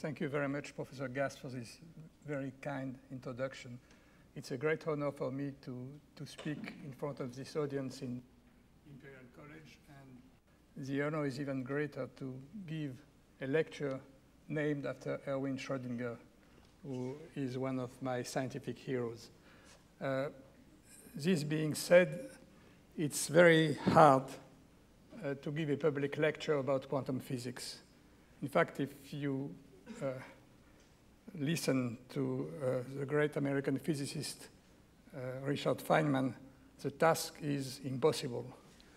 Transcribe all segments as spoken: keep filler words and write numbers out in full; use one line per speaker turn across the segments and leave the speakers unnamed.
thank you very much, Professor Gast, for this very kind introduction. It's a great honor for me to, to speak in front of this audience in Imperial College, and the honor is even greater to give a lecture named after Erwin Schrödinger, who is one of my scientific heroes. Uh, this being said, it's very hard uh, to give a public lecture about quantum physics. In fact, if you uh, listen to uh, the great American physicist uh, Richard Feynman, the task is impossible,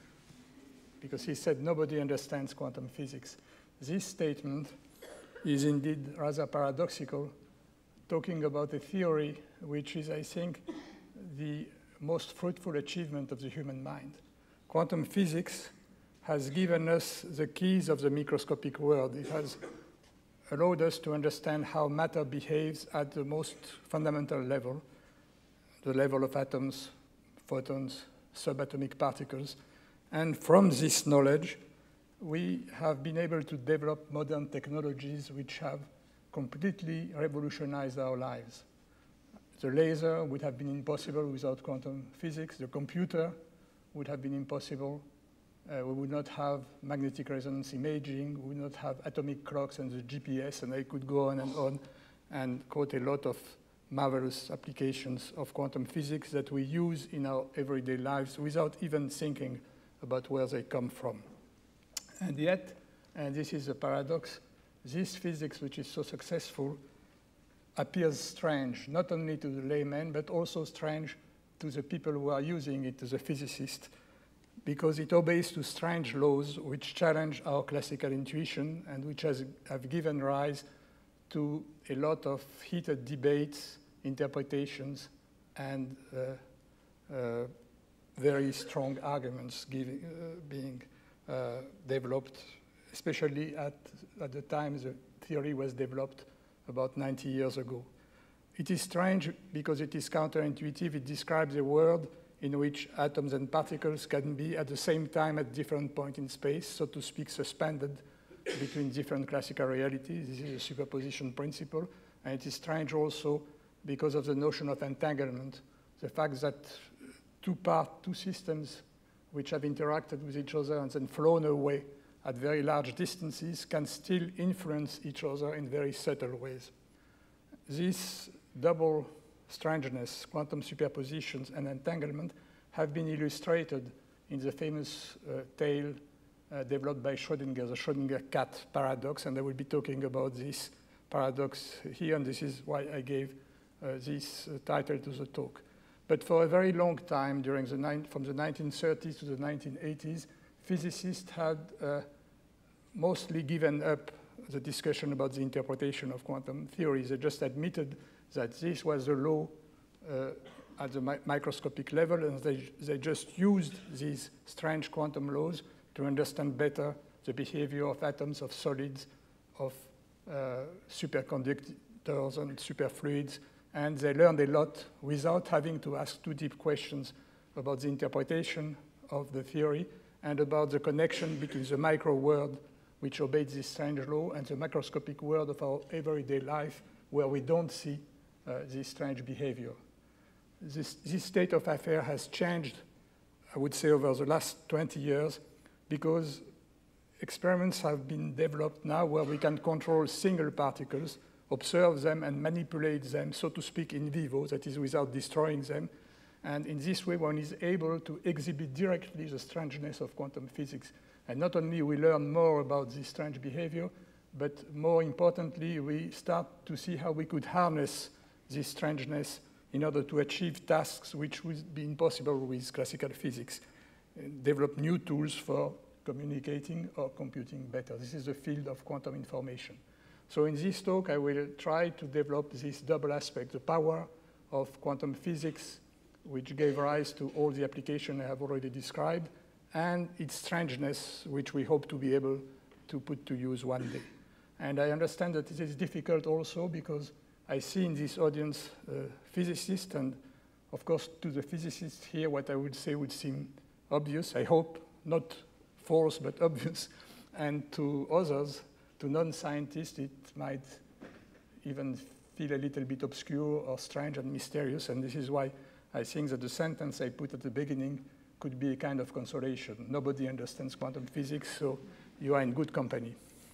because he said nobody understands quantum physics. This statement is indeed rather paradoxical, talking about a theory which is, I think, the most fruitful achievement of the human mind. Quantum physics has given us the keys of the microscopic world. It has allowed us to understand how matter behaves at the most fundamental level, the level of atoms, photons, subatomic particles. And from this knowledge, we have been able to develop modern technologies which have completely revolutionized our lives. The laser would have been impossible without quantum physics. The computer would have been impossible. Uh, we would not have magnetic resonance imaging. We would not have atomic clocks and the G P S, and I could go on and on and quote a lot of marvelous applications of quantum physics that we use in our everyday lives without even thinking about where they come from. And yet, and this is a paradox, this physics, which is so successful, appears strange, not only to the layman, but also strange to the people who are using it, to the physicists, because it obeys to strange laws which challenge our classical intuition and which has, have given rise to a lot of heated debates, interpretations, and uh, uh, very strong arguments giving, uh, being uh, developed, especially at, at the time the theory was developed about ninety years ago. It is strange because it is counterintuitive. It describes a world in which atoms and particles can be at the same time at different points in space, so to speak, suspended between different classical realities. This is a superposition principle. And it is strange also because of the notion of entanglement, the fact that two parts, two systems which have interacted with each other and then flown away at very large distances can still influence each other in very subtle ways. This double strangeness, quantum superpositions, and entanglement have been illustrated in the famous uh, tale uh, developed by Schrödinger, the Schrödinger cat paradox, and I will be talking about this paradox here, and this is why I gave uh, this uh, title to the talk. But for a very long time, during the nine, from the nineteen thirties to the nineteen eighties, physicists had uh, mostly given up the discussion about the interpretation of quantum theories. They just admitted that this was the law uh, at the mi microscopic level, and they, they just used these strange quantum laws to understand better the behavior of atoms, of solids, of uh, superconductors and superfluids, and they learned a lot without having to ask too deep questions about the interpretation of the theory and about the connection between the micro world, which obeys this strange law, and the macroscopic world of our everyday life, where we don't see uh, this strange behavior. This, this state of affairs has changed, I would say, over the last twenty years, because experiments have been developed now where we can control single particles, observe them and manipulate them, so to speak, in vivo, that is, without destroying them. And in this way, one is able to exhibit directly the strangeness of quantum physics. And not only we learn more about this strange behavior, but more importantly, we start to see how we could harness this strangeness in order to achieve tasks which would be impossible with classical physics, and develop new tools for communicating or computing better. This is the field of quantum information. So in this talk, I will try to develop this double aspect, the power of quantum physics, which gave rise to all the applications I have already described, and its strangeness, which we hope to be able to put to use one day. And I understand that it is difficult also because I see in this audience uh, physicists, and of course to the physicists here what I would say would seem obvious, I hope, not false but obvious, and to others, to non-scientists, it might even feel a little bit obscure or strange and mysterious. And this is why I think that the sentence I put at the beginning could be a kind of consolation. Nobody understands quantum physics, so you are in good company.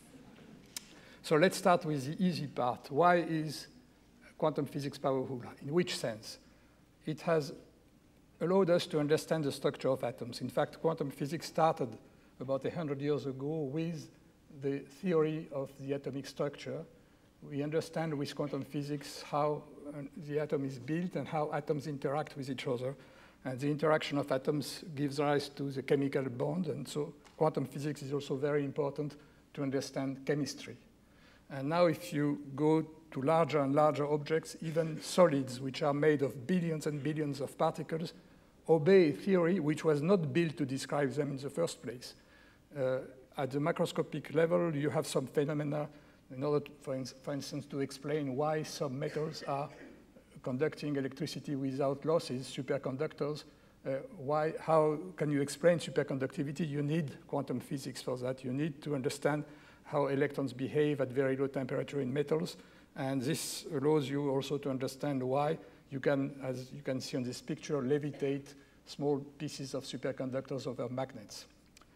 So let's start with the easy part. Why is quantum physics powerful? In which sense? It has allowed us to understand the structure of atoms. In fact, quantum physics started about one hundred years ago with the theory of the atomic structure. We understand with quantum physics how uh, the atom is built and how atoms interact with each other. And the interaction of atoms gives rise to the chemical bond. And so quantum physics is also very important to understand chemistry. And now if you go to larger and larger objects, even solids, which are made of billions and billions of particles, obey a theory which was not built to describe them in the first place. Uh, at the macroscopic level, you have some phenomena in order, to, for, in, for instance, to explain why some metals are conducting electricity without losses, superconductors. Uh, why, how can you explain superconductivity? You need quantum physics for that. You need to understand how electrons behave at very low temperature in metals. And this allows you also to understand why you can, as you can see on this picture, levitate small pieces of superconductors over magnets.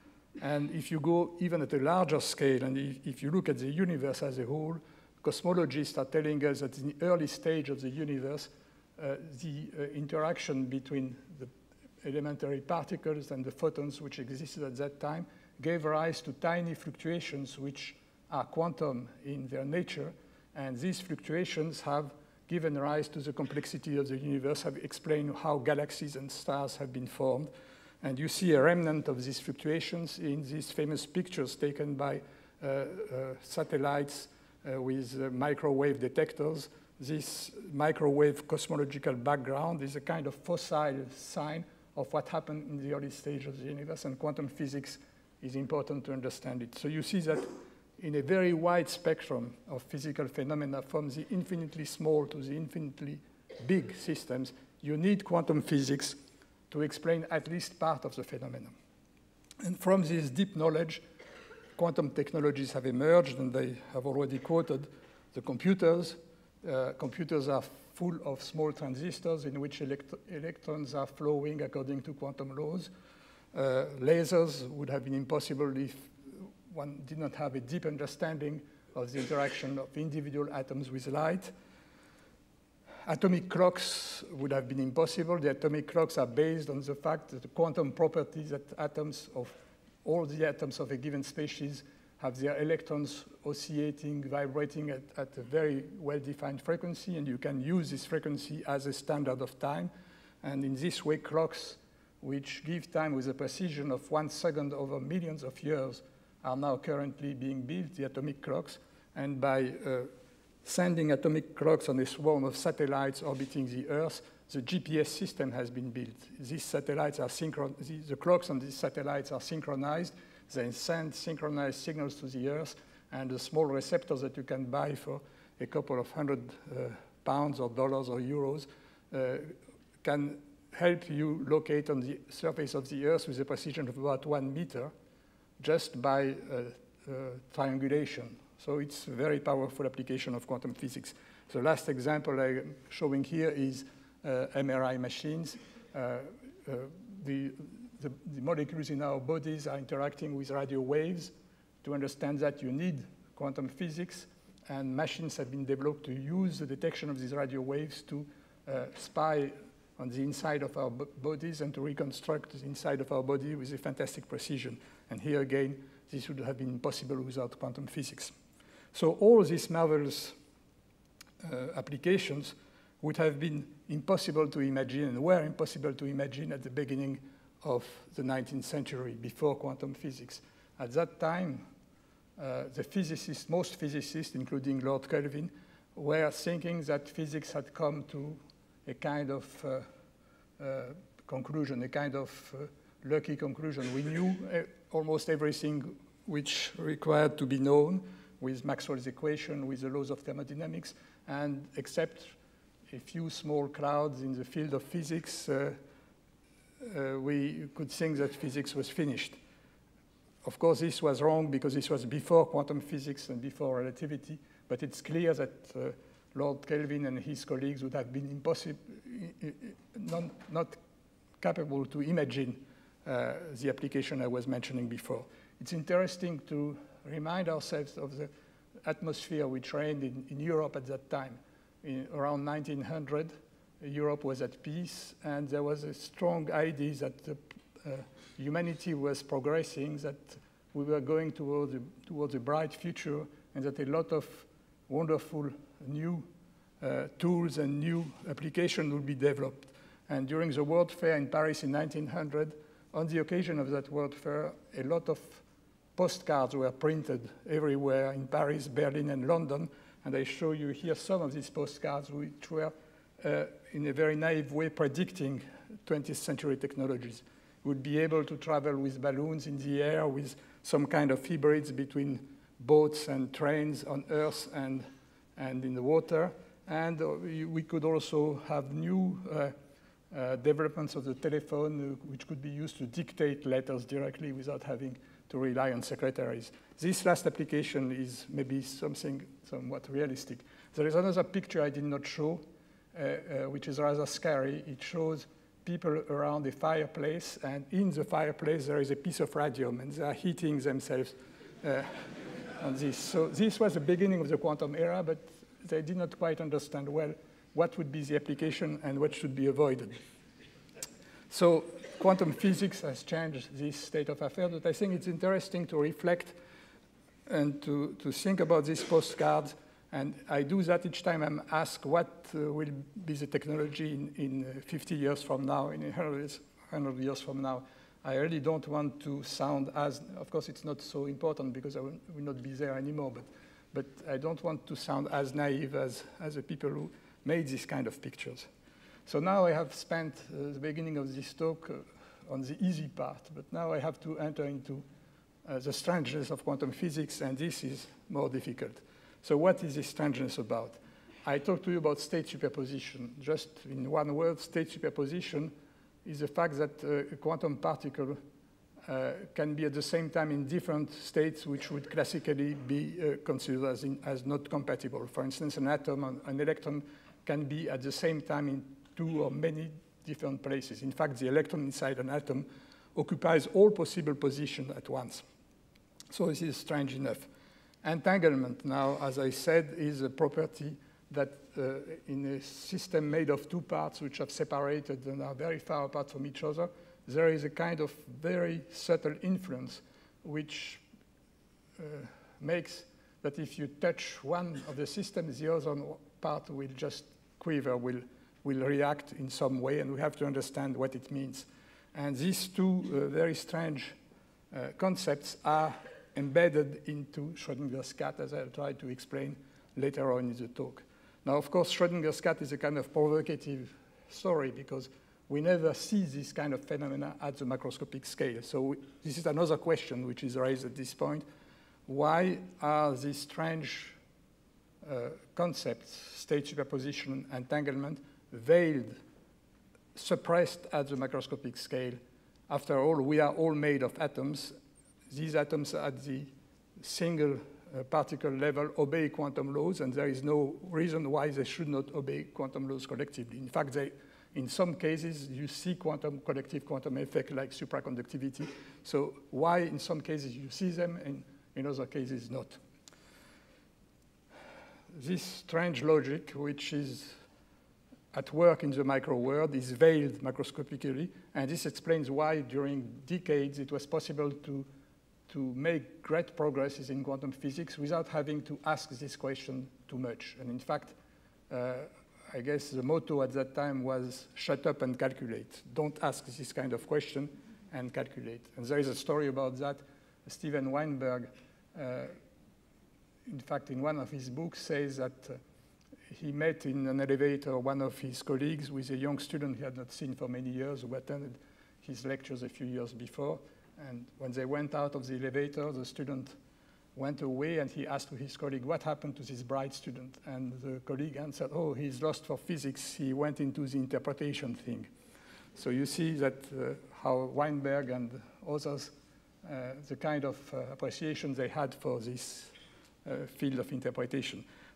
And if you go even at a larger scale, and if, if you look at the universe as a whole, cosmologists are telling us that in the early stage of the universe, uh, the uh, interaction between the elementary particles and the photons which existed at that time gave rise to tiny fluctuations which are quantum in their nature. And these fluctuations have given rise to the complexity of the universe, have explained how galaxies and stars have been formed. And you see a remnant of these fluctuations in these famous pictures taken by uh, uh, satellites uh, with uh, microwave detectors. This microwave cosmological background is a kind of fossil sign of what happened in the early stage of the universe, and quantum physics is important to understand it. So you see that in a very wide spectrum of physical phenomena, from the infinitely small to the infinitely big systems, you need quantum physics to explain at least part of the phenomenon. And from this deep knowledge, quantum technologies have emerged, and they have already quoted the computers. Uh, computers are full of small transistors in which elect electrons are flowing according to quantum laws. Uh, lasers would have been impossible if one did not have a deep understanding of the interaction of individual atoms with light. Atomic clocks would have been impossible. The atomic clocks are based on the fact that the quantum properties that atoms of all the atoms of a given species have their electrons oscillating, vibrating at, at a very well-defined frequency, and you can use this frequency as a standard of time. And in this way, clocks which give time with a precision of one second over millions of years are now currently being built, the atomic clocks. And by uh, sending atomic clocks on a swarm of satellites orbiting the Earth, the G P S system has been built. These satellites are synchron the, the clocks on these satellites are synchronized. They send synchronized signals to the Earth, and the small receptors that you can buy for a couple of hundred uh, pounds or dollars or euros uh, can help you locate on the surface of the Earth with a precision of about one meter just by uh, uh, triangulation. So it's a very powerful application of quantum physics. The last example I'm showing here is uh, M R I machines. Uh, uh, the, the, the molecules in our bodies are interacting with radio waves. To understand that, you need quantum physics, and machines have been developed to use the detection of these radio waves to uh, spy on the inside of our bodies and to reconstruct the inside of our body with a fantastic precision. And here again, this would have been impossible without quantum physics. So all these marvelous uh, applications would have been impossible to imagine and were impossible to imagine at the beginning of the nineteenth century, before quantum physics. At that time, uh, the physicists, most physicists, including Lord Kelvin, were thinking that physics had come to a kind of uh, uh, conclusion, a kind of uh, lucky conclusion. We knew uh, almost everything which required to be known with Maxwell's equation, with the laws of thermodynamics, and except a few small clouds in the field of physics, uh, uh, we could think that physics was finished. Of course, this was wrong because this was before quantum physics and before relativity, but it's clear that uh, Lord Kelvin and his colleagues would have been impossible, not, not capable to imagine uh, the application I was mentioning before. It's interesting to remind ourselves of the atmosphere which reigned in, in Europe at that time. In around nineteen hundred, Europe was at peace, and there was a strong idea that the, uh, humanity was progressing, that we were going towards a, towards a bright future, and that a lot of wonderful new uh, tools and new applications would be developed. And during the World Fair in Paris in nineteen hundred, on the occasion of that World Fair, a lot of postcards were printed everywhere in Paris, Berlin, and London. And I show you here some of these postcards which were, uh, in a very naive way, predicting twentieth century technologies. We would be able to travel with balloons in the air, with some kind of hybrids between boats and trains on Earth and, and in the water. And uh, we, we could also have new uh, uh, developments of the telephone, uh, which could be used to dictate letters directly without having to rely on secretaries. This last application is maybe something somewhat realistic. There is another picture I did not show, uh, uh, which is rather scary. It shows people around a fireplace, and in the fireplace there is a piece of radium, and they are heating themselves uh, on this. So this was the beginning of the quantum era, but they did not quite understand well what would be the application and what should be avoided. So quantum physics has changed this state of affairs, but I think it's interesting to reflect and to, to think about these postcards. And I do that each time I'm asked what uh, will be the technology in, in uh, fifty years from now, in one hundred years from now. I really don't want to sound as, of course it's not so important because I will, will not be there anymore, but, but I don't want to sound as naive as, as the people who made these kind of pictures. So now I have spent uh, the beginning of this talk uh, on the easy part, but now I have to enter into uh, the strangeness of quantum physics, and this is more difficult. So what is this strangeness about? I talked to you about state superposition. Just in one word, state superposition is the fact that uh, a quantum particle uh, can be at the same time in different states which would classically be uh, considered as, in, as not compatible. For instance, an atom, an electron can be at the same time in two or many different places. In fact, the electron inside an atom occupies all possible positions at once. So this is strange enough. Entanglement now, as I said, is a property that uh, in a system made of two parts which have separated and are very far apart from each other, there is a kind of very subtle influence which uh, makes that if you touch one of the systems, the other part will just quiver, will, will react in some way, and we have to understand what it means. And these two uh, very strange uh, concepts are embedded into Schrödinger's cat, as I'll try to explain later on in the talk. Now, of course, Schrödinger's cat is a kind of provocative story because we never see this kind of phenomena at the macroscopic scale. So we, this is another question which is raised at this point. Why are these strange uh, concepts, state superposition, entanglement, veiled, suppressed at the macroscopic scale? After all, we are all made of atoms. These atoms at the single uh, particle level obey quantum laws, and there is no reason why they should not obey quantum laws collectively. In fact, they, in some cases, you see quantum collective quantum effect like supraconductivity. So why in some cases you see them and in other cases not? This strange logic, which is at work in the micro world, is veiled macroscopically, and this explains why during decades it was possible to to make great progresses in quantum physics without having to ask this question too much. And in fact, uh, I guess the motto at that time was shut up and calculate. Don't ask this kind of question and calculate. And there is a story about that. Steven Weinberg, uh, in fact, in one of his books says that uh, he met in an elevator one of his colleagues with a young student he had not seen for many years who attended his lectures a few years before. And when they went out of the elevator, the student went away, and he asked to his colleague, what happened to this bright student? And the colleague answered, oh, he's lost for physics. He went into the interpretation thing. So you see that uh, how Weinberg and others, uh, the kind of uh, appreciation they had for this uh, field of interpretation.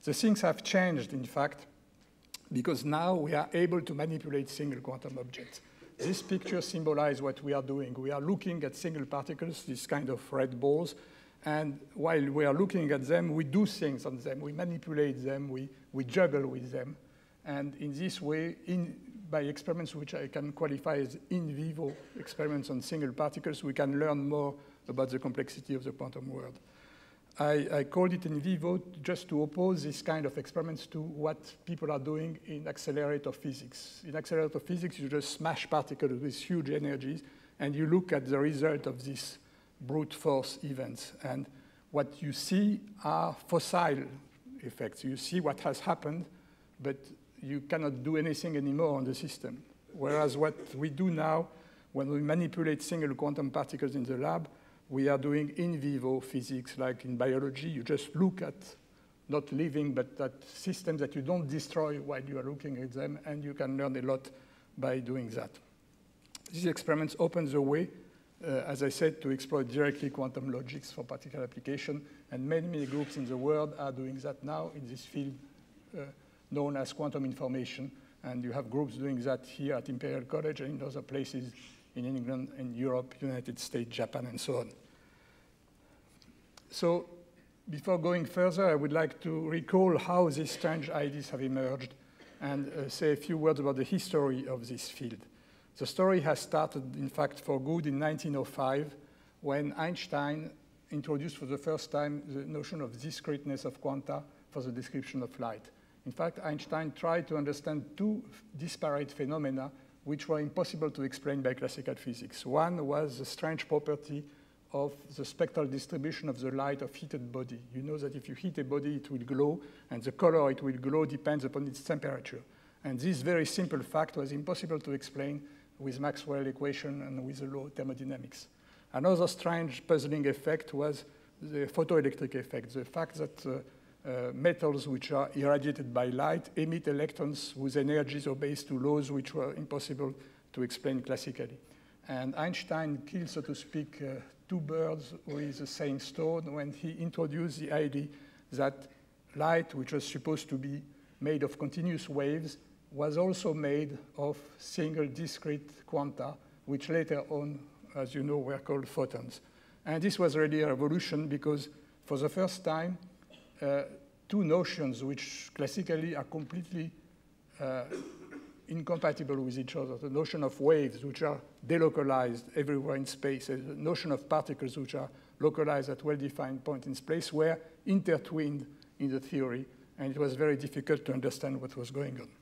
The things have changed, in fact, because now we are able to manipulate single quantum objects. This picture symbolizes what we are doing. We are looking at single particles, these kind of red balls, and while we are looking at them, we do things on them. We manipulate them, we, we juggle with them. And in this way, in, by experiments which I can qualify as in vivo experiments on single particles, we can learn more about the complexity of the quantum world. I, I called it in vivo just to oppose this kind of experiments to what people are doing in accelerator physics. In accelerator physics, you just smash particles with huge energies, and you look at the result of these brute force events. And what you see are fossil effects. You see what has happened, but you cannot do anything anymore on the system. Whereas what we do now, when we manipulate single quantum particles in the lab, we are doing in vivo physics, like in biology. You just look at, not living, but at systems that you don't destroy while you are looking at them, and you can learn a lot by doing that. These experiments open the way, uh, as I said, to explore directly quantum logics for particular application, and many, many groups in the world are doing that now in this field uh, known as quantum information, and you have groups doing that here at Imperial College and in other places in England and Europe, United States, Japan, and so on. So before going further, I would like to recall how these strange ideas have emerged and uh, say a few words about the history of this field. The story has started, in fact, for good in nineteen oh five, when Einstein introduced for the first time the notion of discreteness of quanta for the description of light. In fact, Einstein tried to understand two disparate phenomena which were impossible to explain by classical physics. One was the strange property of the spectral distribution of the light of heated body. You know that if you heat a body, it will glow, and the color it will glow depends upon its temperature. And this very simple fact was impossible to explain with Maxwell's equation and with the law of thermodynamics. Another strange, puzzling effect was the photoelectric effect, the fact that uh, Uh, metals which are irradiated by light emit electrons whose energies obey to laws which were impossible to explain classically. And Einstein killed, so to speak, uh, two birds with the same stone when he introduced the idea that light, which was supposed to be made of continuous waves, was also made of single discrete quanta, which later on, as you know, were called photons. And this was really a revolution because for the first time, Uh, two notions which classically are completely uh, incompatible with each other. The notion of waves, which are delocalized everywhere in space, and the notion of particles, which are localized at well-defined points in space, were intertwined in the theory, and it was very difficult to understand what was going on.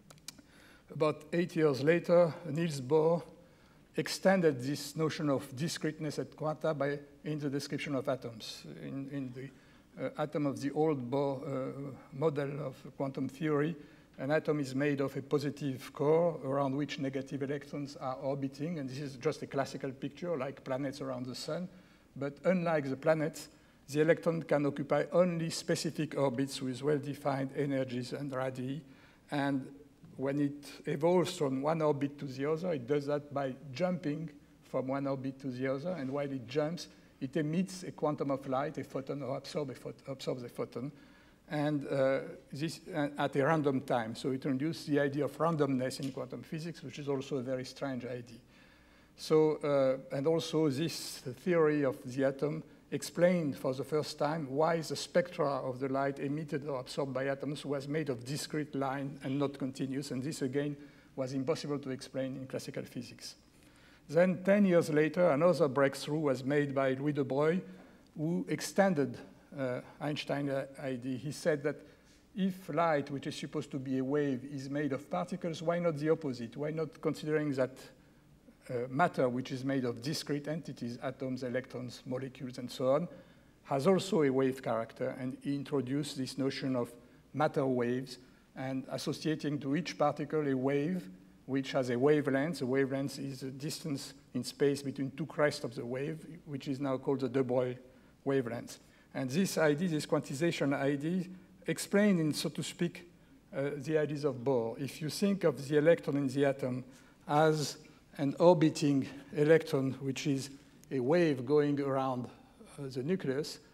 About eight years later, Niels Bohr extended this notion of discreteness at quanta by, in the description of atoms. In, in the Uh, atom of the old Bohr uh, model of quantum theory, an atom is made of a positive core around which negative electrons are orbiting, and this is just a classical picture like planets around the sun. But unlike the planets, the electron can occupy only specific orbits with well-defined energies and radii, and when it evolves from one orbit to the other, it does that by jumping from one orbit to the other, and while it jumps, it emits a quantum of light, a photon, or absorb a phot absorbs a photon, and uh, this uh, at a random time. So it introduced the idea of randomness in quantum physics, which is also a very strange idea. So, uh, and also this theory of the atom explained for the first time why the spectra of the light emitted or absorbed by atoms was made of discrete line and not continuous, and this again was impossible to explain in classical physics. Then ten years later, another breakthrough was made by Louis de Broglie, who extended uh, Einstein's idea. He said that if light, which is supposed to be a wave, is made of particles, why not the opposite? Why not considering that uh, matter, which is made of discrete entities, atoms, electrons, molecules, and so on, has also a wave character? And he introduced this notion of matter waves and associating to each particle a wave which has a wavelength. The wavelength is the distance in space between two crests of the wave, which is now called the de Broglie wavelength. And this idea, this quantization idea, explained in, so to speak, uh, the ideas of Bohr. If you think of the electron in the atom as an orbiting electron, which is a wave going around uh, the nucleus,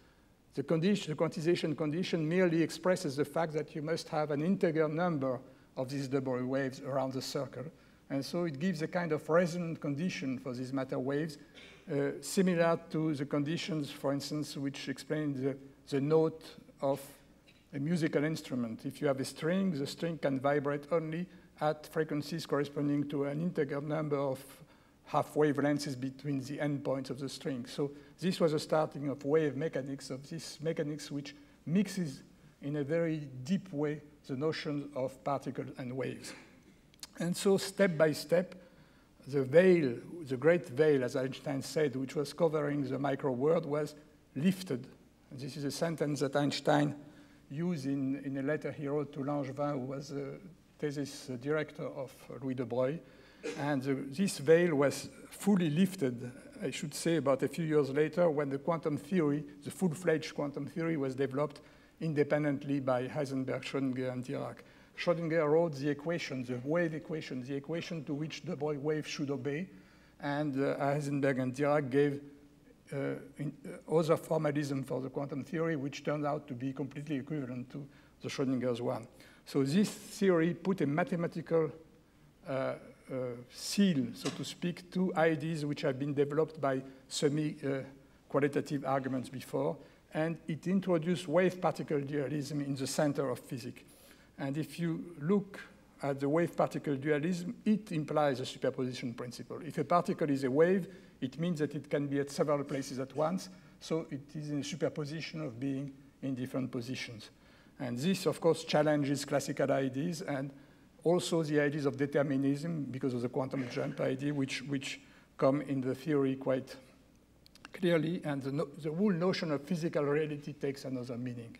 The, condition, the quantization condition merely expresses the fact that you must have an integer number of these double waves around the circle. And so it gives a kind of resonant condition for these matter waves, uh, similar to the conditions, for instance, which explain the, the note of a musical instrument. If you have a string, the string can vibrate only at frequencies corresponding to an integer number of half wavelengths between the endpoints of the string. So this was a starting of wave mechanics, of this mechanics which mixes in a very deep way the notion of particles and waves. And so step by step, the veil, the great veil, as Einstein said, which was covering the micro world, was lifted. And this is a sentence that Einstein used in, in a letter he wrote to Langevin, who was the thesis director of Louis de Broglie. And the, this veil was fully lifted, I should say, about a few years later when the quantum theory, the full-fledged quantum theory, was developed independently by Heisenberg, Schrödinger, and Dirac. Schrödinger wrote the equation, the wave equation, the equation to which the Broglie wave should obey, and uh, Heisenberg and Dirac gave uh, in, uh, other formalism for the quantum theory, which turned out to be completely equivalent to the Schrödinger's one. So this theory put a mathematical uh, uh, seal, so to speak, to ideas which have been developed by semi-qualitative uh, arguments before, and it introduced wave-particle dualism in the center of physics. And if you look at the wave-particle dualism, it implies a superposition principle. If a particle is a wave, it means that it can be at several places at once, so it is in a superposition of being in different positions. And this, of course, challenges classical ideas and also the ideas of determinism because of the quantum jump idea, which, which come in the theory quite clearly, and the, no, the whole notion of physical reality takes another meaning.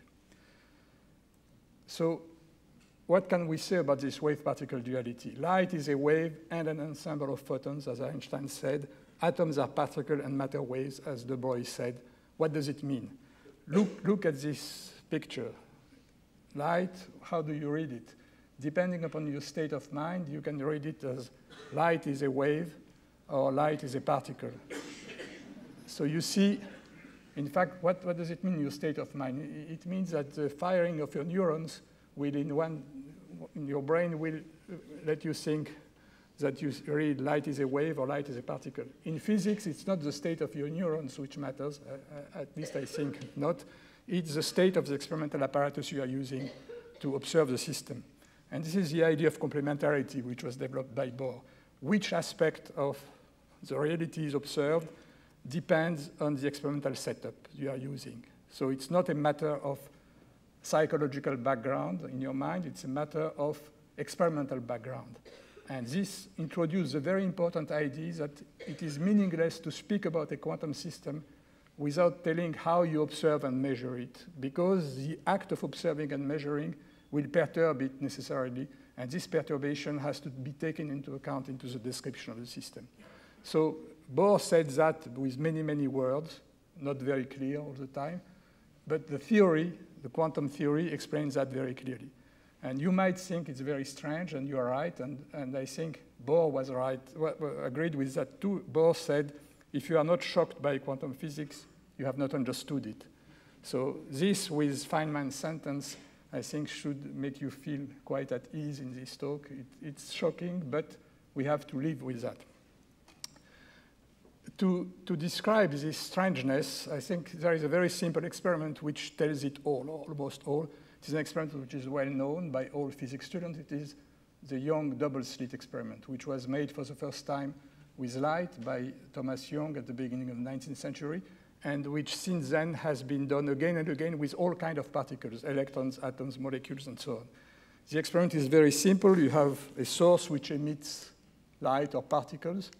So what can we say about this wave-particle duality? Light is a wave and an ensemble of photons, as Einstein said. Atoms are particle and matter waves, as de Broglie said. What does it mean? Look, look at this picture. Light, how do you read it? Depending upon your state of mind, you can read it as light is a wave or light is a particle. So you see, in fact, what, what does it mean, your state of mind? It means that the firing of your neurons will, in, one, in your brain, will let you think that you read light is a wave or light is a particle. In physics, it's not the state of your neurons which matters, uh, at least I think not. It's the state of the experimental apparatus you are using to observe the system. And this is the idea of complementarity, which was developed by Bohr. Which aspect of the reality is observed depends on the experimental setup you are using. So it's not a matter of psychological background in your mind, it's a matter of experimental background. And this introduced a very important idea that it is meaningless to speak about a quantum system without telling how you observe and measure it, because the act of observing and measuring will perturb it necessarily, and this perturbation has to be taken into account into the description of the system. So Bohr said that with many, many words, not very clear all the time, but the theory, the quantum theory, explains that very clearly. And you might think it's very strange, and you are right, and, and I think Bohr was right, well, agreed with that too. Bohr said, if you are not shocked by quantum physics, you have not understood it. So this, with Feynman's sentence, I think should make you feel quite at ease in this talk. It, it's shocking, but we have to live with that. To, to describe this strangeness, I think there is a very simple experiment which tells it all, or almost all. It is an experiment which is well known by all physics students. It is the Young double-slit experiment, which was made for the first time with light by Thomas Young at the beginning of the nineteenth century, and which since then has been done again and again with all kinds of particles, electrons, atoms, molecules, and so on. The experiment is very simple. You have a source which emits light or particles.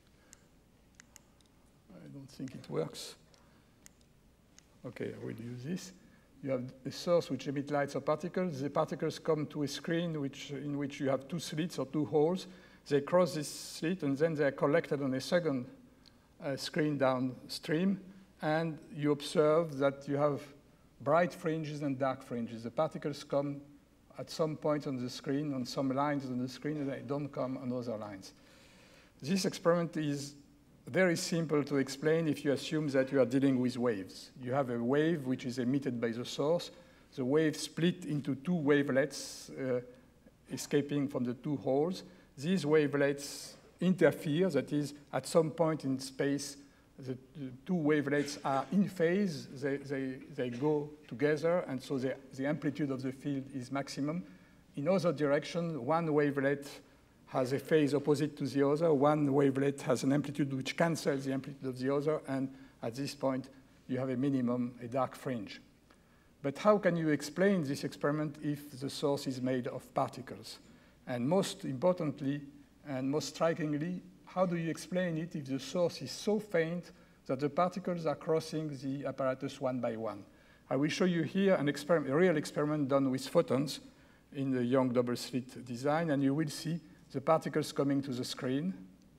I don't think it works. OK, I will use this. You have a source which emits lights or particles. The particles come to a screen which, in which you have two slits or two holes. They cross this slit, and then they are collected on a second uh, screen downstream. And you observe that you have bright fringes and dark fringes. The particles come at some point on the screen, on some lines on the screen, and they don't come on other lines. This experiment is very simple to explain if you assume that you are dealing with waves. You have a wave which is emitted by the source. The wave split into two wavelets uh, escaping from the two holes. These wavelets interfere, that is, at some point in space, the, the two wavelets are in phase, they, they, they go together, and so the, the amplitude of the field is maximum. In other direction, one wavelet has a phase opposite to the other, one wavelet has an amplitude which cancels the amplitude of the other, and at this point, you have a minimum, a dark fringe. But how can you explain this experiment if the source is made of particles? And most importantly, and most strikingly, how do you explain it if the source is so faint that the particles are crossing the apparatus one by one? I will show you here an experiment, a real experiment done with photons in the Young double slit design, and you will see the particles coming to the screen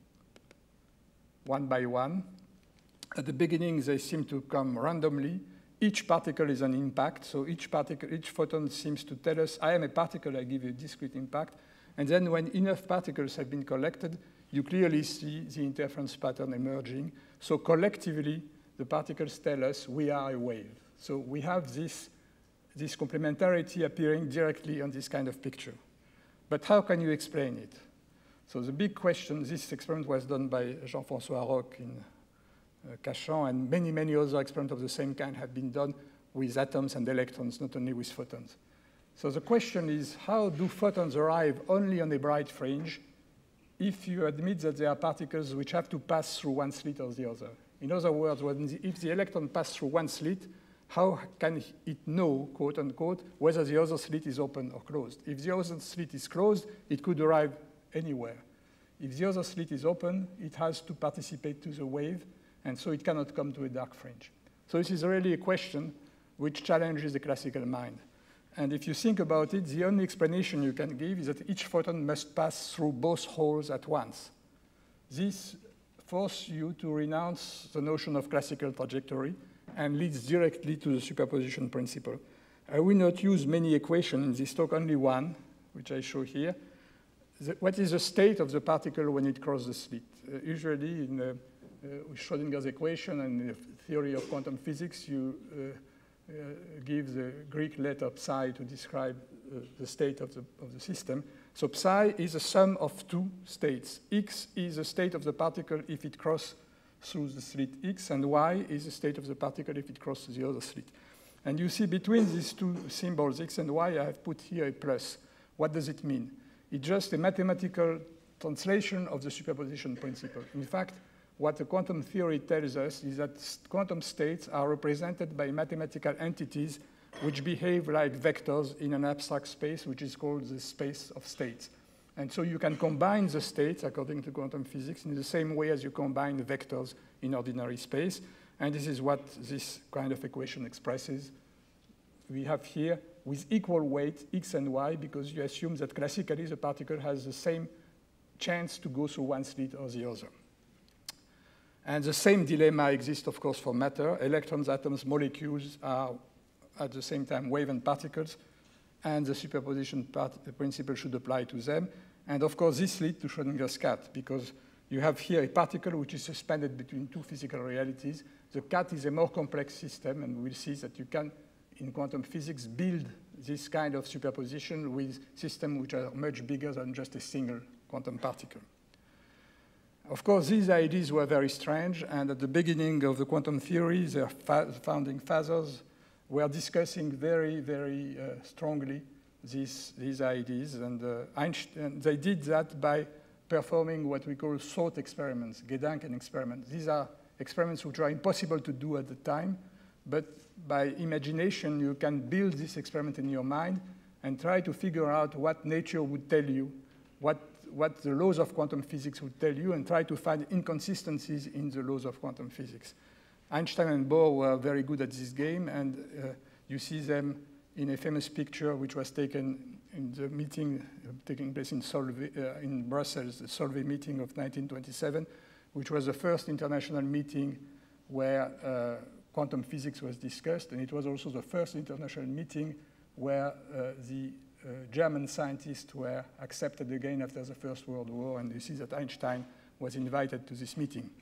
one by one. At the beginning, they seem to come randomly. Each particle is an impact, so each particle, each photon seems to tell us, I am a particle, I give you a discrete impact. And then when enough particles have been collected, you clearly see the interference pattern emerging. So collectively, the particles tell us we are a wave. So we have this, this complementarity appearing directly on this kind of picture. But how can you explain it? So the big question, this experiment was done by Jean-François Roch in uh, Cachan, and many, many other experiments of the same kind have been done with atoms and electrons, not only with photons. So the question is, how do photons arrive only on a bright fringe if you admit that there are particles which have to pass through one slit or the other? In other words, when the, if the electron passes through one slit, how can it know, quote unquote, whether the other slit is open or closed? If the other slit is closed, it could arrive anywhere. If the other slit is open, it has to participate to the wave, and so it cannot come to a dark fringe. So this is really a question which challenges the classical mind. And if you think about it, the only explanation you can give is that each photon must pass through both holes at once. This forces you to renounce the notion of classical trajectory and leads directly to the superposition principle. I will not use many equations in this talk, only one, which I show here. The, what is the state of the particle when it crosses the slit? Uh, usually in uh, uh, Schrödinger's equation and the theory of quantum physics, you uh, Uh, give the Greek letter psi to describe uh, the state of the, of the system. So psi is a sum of two states. X is the state of the particle if it crosses through the slit X, and Y is the state of the particle if it crosses the other slit. And you see between these two symbols, X and Y, I have put here a plus. What does it mean? It's just a mathematical translation of the superposition principle. In fact, what the quantum theory tells us is that quantum states are represented by mathematical entities which behave like vectors in an abstract space, which is called the space of states. And so you can combine the states, according to quantum physics, in the same way as you combine vectors in ordinary space. And this is what this kind of equation expresses. We have here, with equal weight, X and Y, because you assume that classically the particle has the same chance to go through one slit or the other. And the same dilemma exists, of course, for matter. Electrons, atoms, molecules are at the same time wave and particles, and the superposition part, the principle should apply to them. And of course, this leads to Schrödinger's cat, because you have here a particle which is suspended between two physical realities. The cat is a more complex system, and we'll see that you can, in quantum physics, build this kind of superposition with systems which are much bigger than just a single quantum particle. Of course, these ideas were very strange, and at the beginning of the quantum theory, their fa founding fathers were discussing very, very uh, strongly these, these ideas, and uh, Einstein, they did that by performing what we call thought experiments, Gedanken experiments. These are experiments which are impossible to do at the time, but by imagination, you can build this experiment in your mind and try to figure out what nature would tell you, what what the laws of quantum physics would tell you, and try to find inconsistencies in the laws of quantum physics. Einstein and Bohr were very good at this game, and uh, you see them in a famous picture which was taken in the meeting uh, taking place in, Solvay, uh, in Brussels, the Solvay meeting of nineteen twenty-seven, which was the first international meeting where uh, quantum physics was discussed, and it was also the first international meeting where uh, the Uh, German scientists were accepted again after the First World War, and you see that Einstein was invited to this meeting.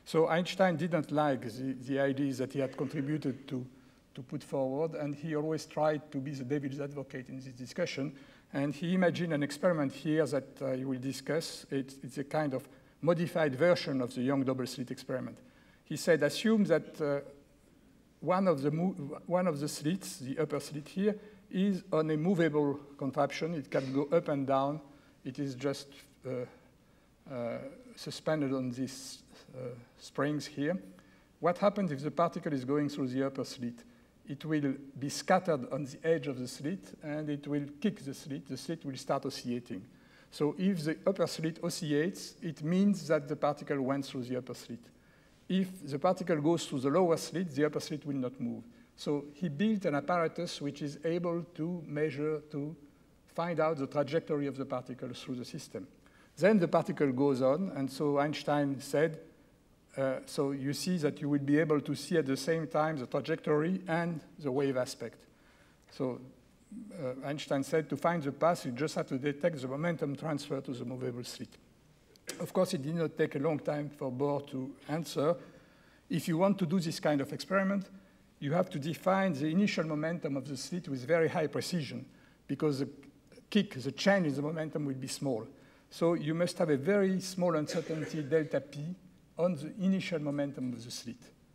So Einstein didn't like the, the ideas that he had contributed to, to put forward, and he always tried to be the devil's advocate in this discussion. And he imagined an experiment here that uh, he will discuss. It's, it's a kind of modified version of the young double slit experiment. He said, assume that uh, one, of the one of the slits, the upper slit here, is on a movable contraption. It can go up and down. It is just uh, uh, suspended on these uh, springs here. What happens if the particle is going through the upper slit? It will be scattered on the edge of the slit, and it will kick the slit. The slit will start oscillating. So if the upper slit oscillates, it means that the particle went through the upper slit. If the particle goes through the lower slit, the upper slit will not move. So he built an apparatus which is able to measure, to find out the trajectory of the particle through the system. Then the particle goes on, and so Einstein said, Uh, so you see that you will be able to see at the same time the trajectory and the wave aspect. So uh, Einstein said to find the path, you just have to detect the momentum transfer to the movable slit. Of course, it did not take a long time for Bohr to answer. If you want to do this kind of experiment, you have to define the initial momentum of the slit with very high precision, because the kick, the change in the momentum will be small. So you must have a very small uncertainty, delta P, on the initial momentum of the slit.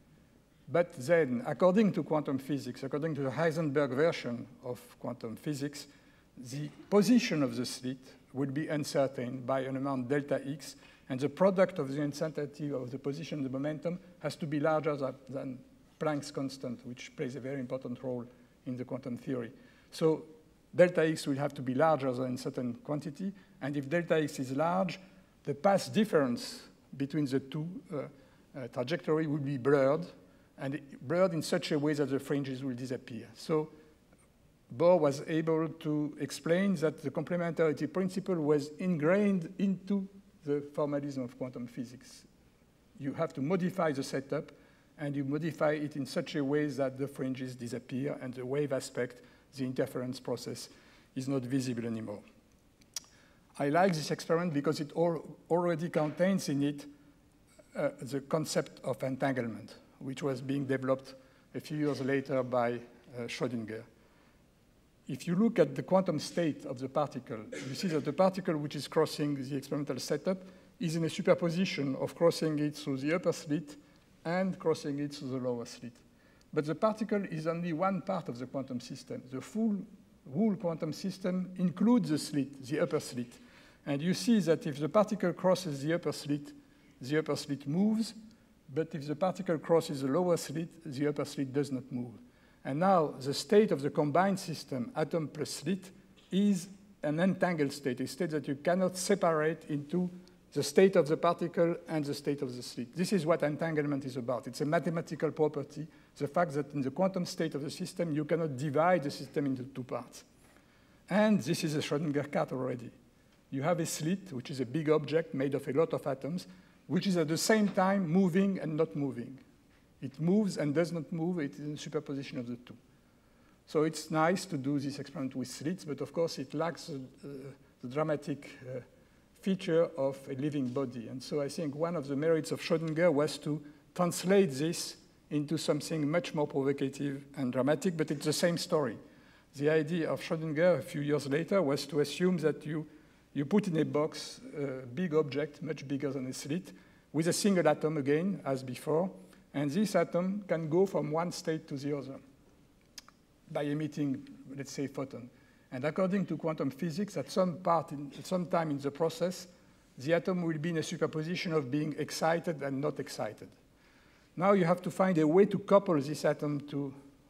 But then, according to quantum physics, according to the Heisenberg version of quantum physics, the position of the slit would be uncertain by an amount delta x, and the product of the uncertainty of the position of the momentum has to be larger than, than Planck's constant, which plays a very important role in the quantum theory. So delta x will have to be larger than a certain quantity, and if delta x is large, the path difference between the two uh, uh, trajectory will be blurred, and blurred in such a way that the fringes will disappear. So Bohr was able to explain that the complementarity principle was ingrained into the formalism of quantum physics. You have to modify the setup, and you modify it in such a way that the fringes disappear, and the wave aspect, the interference process, is not visible anymore. I like this experiment because it all already contains in it uh, the concept of entanglement, which was being developed a few years later by uh, Schrödinger. If you look at the quantum state of the particle, you see that the particle which is crossing the experimental setup is in a superposition of crossing it through the upper slit and crossing it through the lower slit. But the particle is only one part of the quantum system. The full whole quantum system includes the slit, the upper slit. And you see that if the particle crosses the upper slit, the upper slit moves, but if the particle crosses the lower slit, the upper slit does not move. And now the state of the combined system, atom plus slit, is an entangled state, a state that you cannot separate into the state of the particle and the state of the slit. This is what entanglement is about. It's a mathematical property, the fact that in the quantum state of the system, you cannot divide the system into two parts. And this is a Schrödinger cat already. You have a slit, which is a big object made of a lot of atoms, which is at the same time moving and not moving. It moves and does not move. It is a superposition of the two. So it's nice to do this experiment with slits, but of course it lacks uh, the dramatic uh, feature of a living body. And so I think one of the merits of Schrödinger was to translate this into something much more provocative and dramatic, but it's the same story. The idea of Schrödinger a few years later was to assume that you, you put in a box a big object, much bigger than a slit, with a single atom again, as before, and this atom can go from one state to the other by emitting, let's say, photon. And according to quantum physics, at some part, in, at some time in the process, the atom will be in a superposition of being excited and not excited. Now you have to find a way to couple this atom to,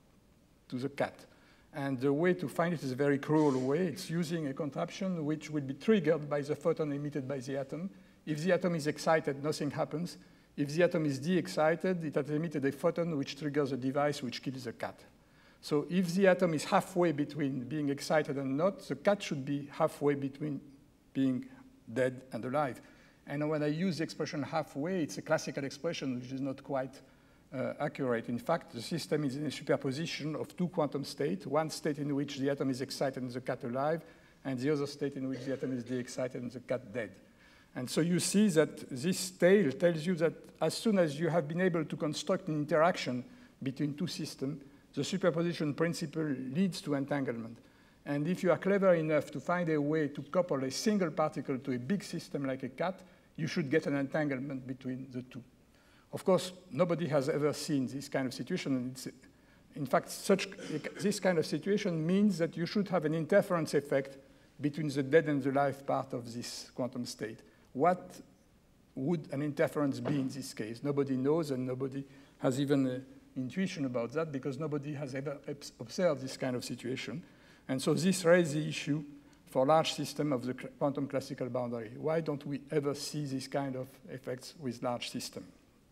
to the cat. And the way to find it is a very cruel way. It's using a contraption which will be triggered by the photon emitted by the atom. If the atom is excited, nothing happens. If the atom is de-excited, it has emitted a photon which triggers a device which kills the cat. So if the atom is halfway between being excited and not, the cat should be halfway between being dead and alive. And when I use the expression halfway, it's a classical expression which is not quite uh, accurate. In fact, the system is in a superposition of two quantum states, one state in which the atom is excited and the cat alive, and the other state in which the atom is de-excited and the cat dead. And so you see that this tale tells you that as soon as you have been able to construct an interaction between two systems, the superposition principle leads to entanglement. And if you are clever enough to find a way to couple a single particle to a big system like a cat, you should get an entanglement between the two. Of course, nobody has ever seen this kind of situation. And it's, in fact, such, this kind of situation means that you should have an interference effect between the dead and the live part of this quantum state. What would an interference be in this case? Nobody knows, and nobody has even an intuition about that, because nobody has ever observed this kind of situation. And so this raises the issue for large systems of the quantum classical boundary. Why don't we ever see this kind of effects with large systems?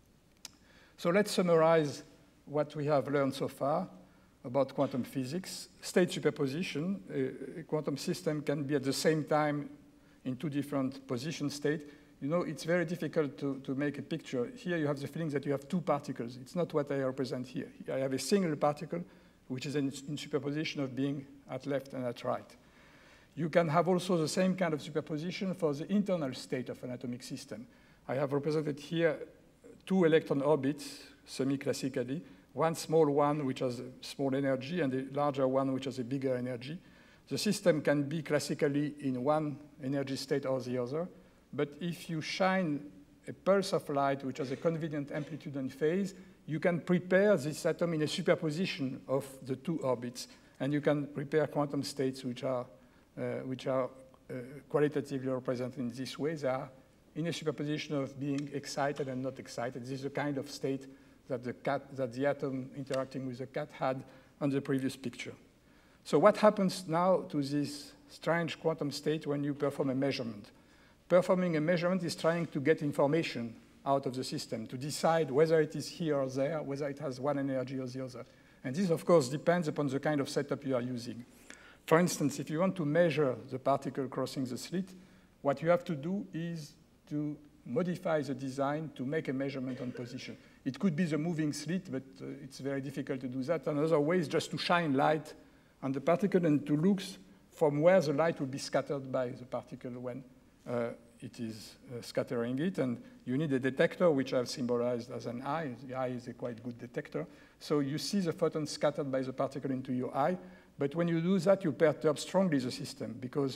So let's summarize what we have learned so far about quantum physics. State superposition, a, a quantum system can be at the same time in two different position states. You know, it's very difficult to, to make a picture. Here you have the feeling that you have two particles. It's not what I represent here. Here I have a single particle, which is in, in superposition of being at left and at right. You can have also the same kind of superposition for the internal state of an atomic system. I have represented here two electron orbits, semi-classically, one small one which has a small energy and a larger one which has a bigger energy. The system can be classically in one energy state or the other, but if you shine a pulse of light which has a convenient amplitude and phase, you can prepare this atom in a superposition of the two orbits, and you can prepare quantum states which are, uh, which are uh, qualitatively represented in this way. They are in a superposition of being excited and not excited. This is the kind of state that the, cat, that the atom interacting with the cat had on the previous picture. So what happens now to this strange quantum state when you perform a measurement? Performing a measurement is trying to get information out of the system, to decide whether it is here or there, whether it has one energy or the other. And this, of course, depends upon the kind of setup you are using. For instance, if you want to measure the particle crossing the slit, what you have to do is to modify the design to make a measurement on position. It could be the moving slit, but uh, it's very difficult to do that. Another way is just to shine light on the particle and to look from where the light will be scattered by the particle when uh, it is uh, scattering it. And you need a detector, which I've symbolized as an eye. The eye is a quite good detector. So you see the photon scattered by the particle into your eye. But when you do that, you perturb strongly the system, because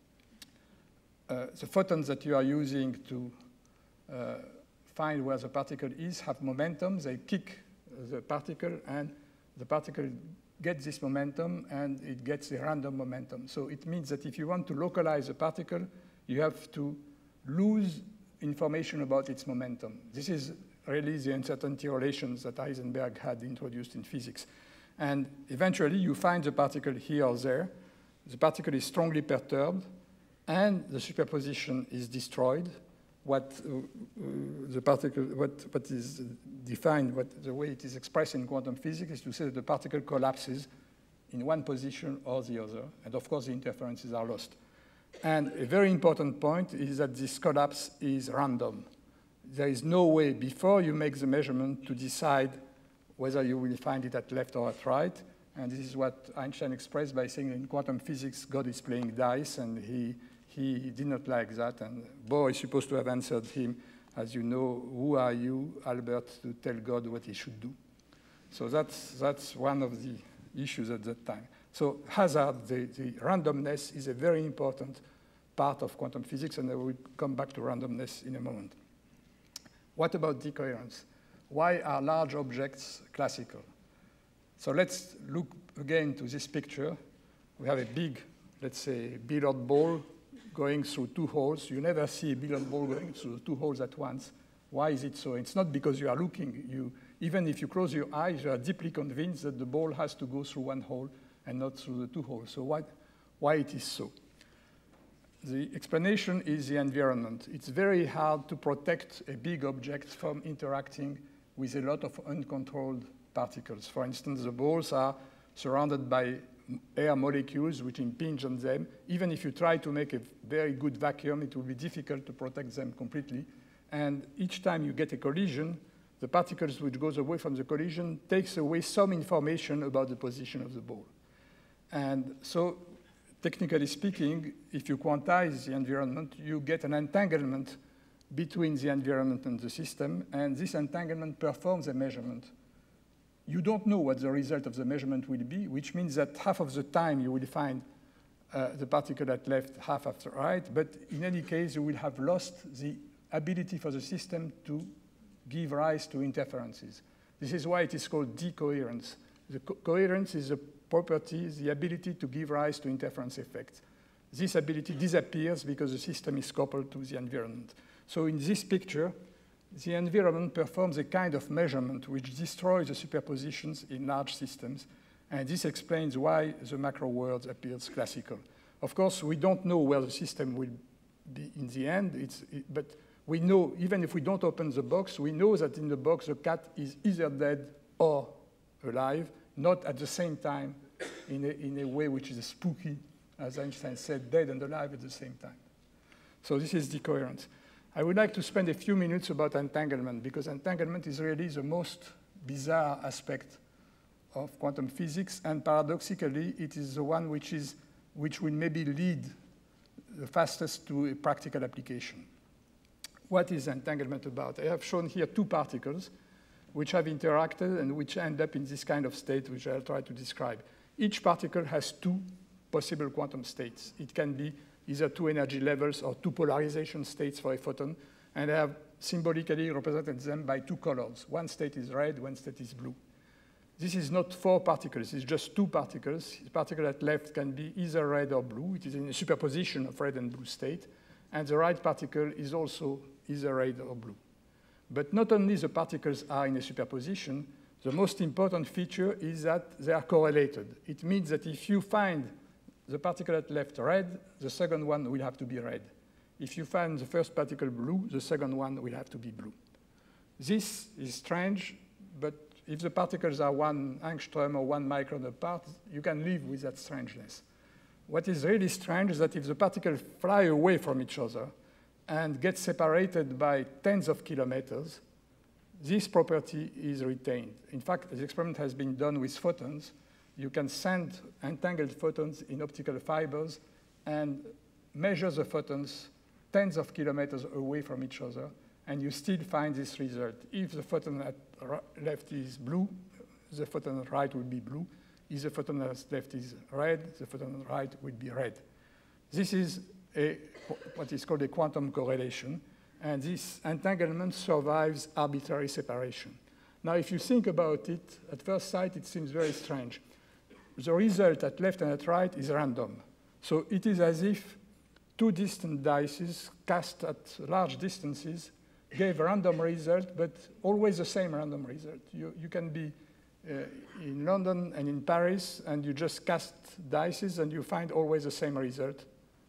uh, the photons that you are using to uh, find where the particle is have momentum. They kick the particle, and the particle gets this momentum, and it gets a random momentum. So it means that if you want to localize a particle, you have to lose information about its momentum. This is really the uncertainty relations that Heisenberg had introduced in physics. And eventually, you find the particle here or there. The particle is strongly perturbed, and the superposition is destroyed. What uh, uh, the particle, what, what is defined, what the way it is expressed in quantum physics is to say that the particle collapses in one position or the other. And of course, the interferences are lost. And a very important point is that this collapse is random. There is no way before you make the measurement to decide whether you will find it at left or at right. And this is what Einstein expressed by saying in quantum physics, God is playing dice, and he, he did not like that. And Bohr is supposed to have answered him, as you know, who are you, Albert, to tell God what he should do? So that's, that's one of the issues at that time. So hazard, the, the randomness, is a very important part of quantum physics, and I will come back to randomness in a moment. What about decoherence? Why are large objects classical? So let's look again to this picture. We have a big, let's say, billiard ball going through two holes. You never see a billiard ball going through two holes at once. Why is it so? It's not because you are looking. You, even if you close your eyes, you are deeply convinced that the ball has to go through one hole and not through the two holes. So why, why it is so? The explanation is the environment. It's very hard to protect a big object from interacting with a lot of uncontrolled particles. For instance, the balls are surrounded by air molecules which impinge on them. Even if you try to make a very good vacuum, it will be difficult to protect them completely. And each time you get a collision, the particles which goes away from the collision takes away some information about the position of the ball. And so technically speaking, if you quantize the environment, you get an entanglement between the environment and the system, and this entanglement performs a measurement. You don't know what the result of the measurement will be, which means that half of the time you will find uh, the particle at left, half at right, but in any case, you will have lost the ability for the system to give rise to interferences. This is why it is called decoherence. The co coherence is a property, the ability to give rise to interference effects. This ability disappears because the system is coupled to the environment. So in this picture, the environment performs a kind of measurement which destroys the superpositions in large systems, and this explains why the macro world appears classical. Of course, we don't know where the system will be in the end, it's, it, but we know, even if we don't open the box, we know that in the box the cat is either dead or alive, not at the same time in a, in a way which is spooky, as Einstein said, dead and alive at the same time. So this is decoherence. I would like to spend a few minutes about entanglement, because entanglement is really the most bizarre aspect of quantum physics, and paradoxically, it is the one which, is, which will maybe lead the fastest to a practical application. What is entanglement about? I have shown here two particles which have interacted and which end up in this kind of state, which I'll try to describe. Each particle has two possible quantum states. It can be either two energy levels or two polarization states for a photon, and I have symbolically represented them by two colors. One state is red, one state is blue. This is not four particles, it's just two particles. The particle at left can be either red or blue. It is in a superposition of red and blue state, and the right particle is also either red or blue. But not only the particles are in a superposition, the most important feature is that they are correlated. It means that if you find the particle at left red, the second one will have to be red. If you find the first particle blue, the second one will have to be blue. This is strange, but if the particles are one angstrom or one micron apart, you can live with that strangeness. What is really strange is that if the particles fly away from each other and get separated by tens of kilometers, this property is retained. In fact, the experiment has been done with photons. You can send entangled photons in optical fibers and measure the photons tens of kilometers away from each other, and you still find this result. If the photon at left is blue, the photon at right will be blue. If the photon at left is red, the photon at right will be red. This is a, what is called a quantum correlation, and this entanglement survives arbitrary separation. Now, if you think about it, at first sight, it seems very strange. The result at left and at right is random. So it is as if two distant dices cast at large distances gave a random result, but always the same random result. You, you can be uh, in London and in Paris, and you just cast dices, and you find always the same result.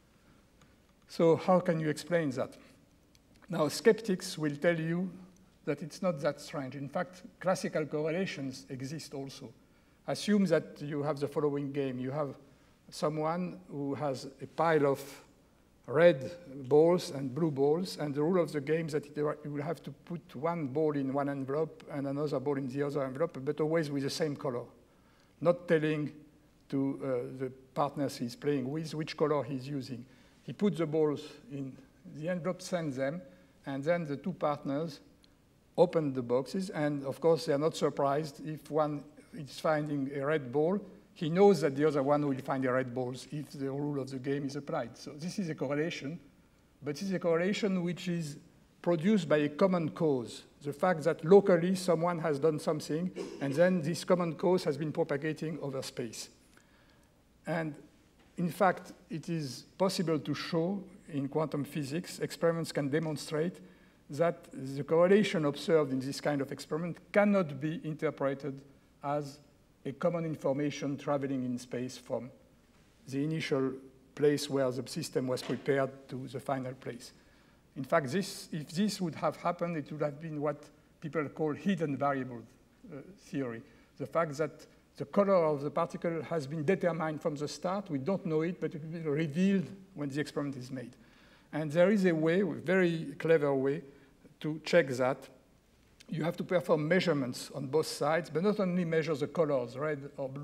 So how can you explain that? Now, skeptics will tell you that it's not that strange. In fact, classical correlations exist also. Assume that you have the following game. You have someone who has a pile of red balls and blue balls, and the rule of the game is that you will have to put one ball in one envelope and another ball in the other envelope, but always with the same color, not telling to uh, the partners he's playing with which color he's using. He puts the balls in the envelope, sends them, and then the two partners open the boxes, and of course they are not surprised if one is finding a red ball. He knows that the other one will find a red ball if the rule of the game is applied. So this is a correlation, but this is a correlation which is produced by a common cause. The fact that locally someone has done something, and then this common cause has been propagating over space. And in fact, it is possible to show in quantum physics, experiments can demonstrate that the correlation observed in this kind of experiment cannot be interpreted as a common information traveling in space from the initial place where the system was prepared to the final place. In fact, this, if this would have happened, it would have been what people call hidden variable uh, theory. The fact that the color of the particle has been determined from the start. We don't know it, but it will be revealed when the experiment is made. And there is a way, a very clever way, to check that. You have to perform measurements on both sides, but not only measure the colors, red or blue,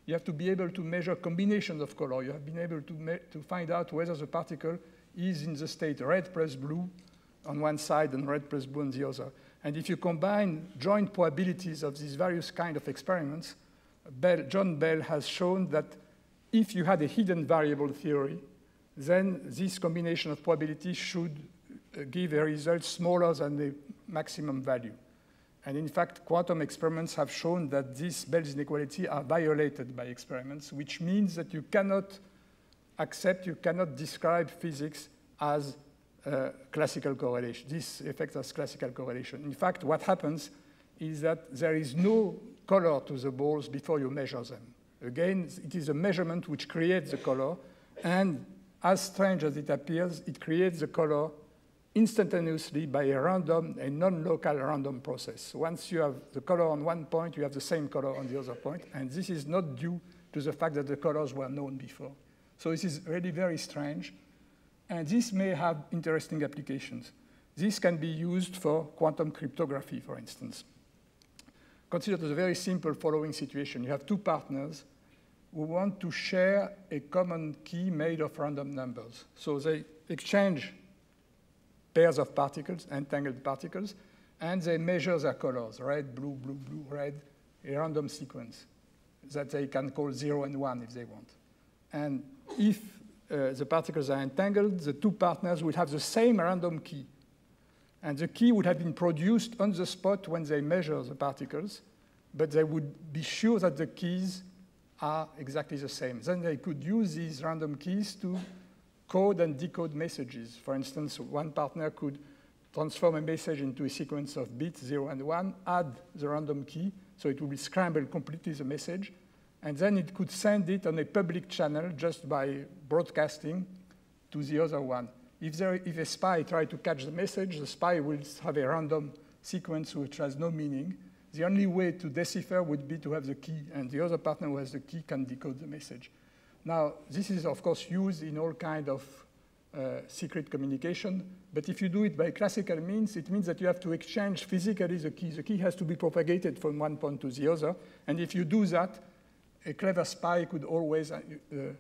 you have to be able to measure combinations of color. You have been able to, to find out whether the particle is in the state red plus blue on one side and red plus blue on the other. And if you combine joint probabilities of these various kinds of experiments, Bell, John Bell has shown that if you had a hidden variable theory, then this combination of probabilities should uh, give a result smaller than the maximum value. And in fact, quantum experiments have shown that these Bell's inequality are violated by experiments, which means that you cannot accept, you cannot describe physics as uh, classical correlation, this effect as classical correlation. In fact, what happens is that there is no color to the balls before you measure them. Again, it is a measurement which creates the color, and as strange as it appears, it creates the color instantaneously by a random, a non-local random process. Once you have the color on one point, you have the same color on the other point, and this is not due to the fact that the colors were known before. So this is really very strange, and this may have interesting applications. This can be used for quantum cryptography, for instance. Consider the very simple following situation. You have two partners who want to share a common key made of random numbers. So they exchange pairs of particles, entangled particles, and they measure their colors, red, blue, blue, blue, red, a random sequence that they can call zero and one if they want. And if uh, the particles are entangled, the two partners will have the same random key. And the key would have been produced on the spot when they measure the particles, but they would be sure that the keys are exactly the same. Then they could use these random keys to code and decode messages. For instance, one partner could transform a message into a sequence of bits, zero and one, add the random key, so it would scramble completely the message, and then it could send it on a public channel just by broadcasting to the other one. If, there, if a spy tries to catch the message, the spy will have a random sequence which has no meaning. The only way to decipher would be to have the key, and the other partner who has the key can decode the message. Now, this is, of course, used in all kinds of uh, secret communication, but if you do it by classical means, it means that you have to exchange physically the key. The key has to be propagated from one point to the other, and if you do that, a clever spy could always uh,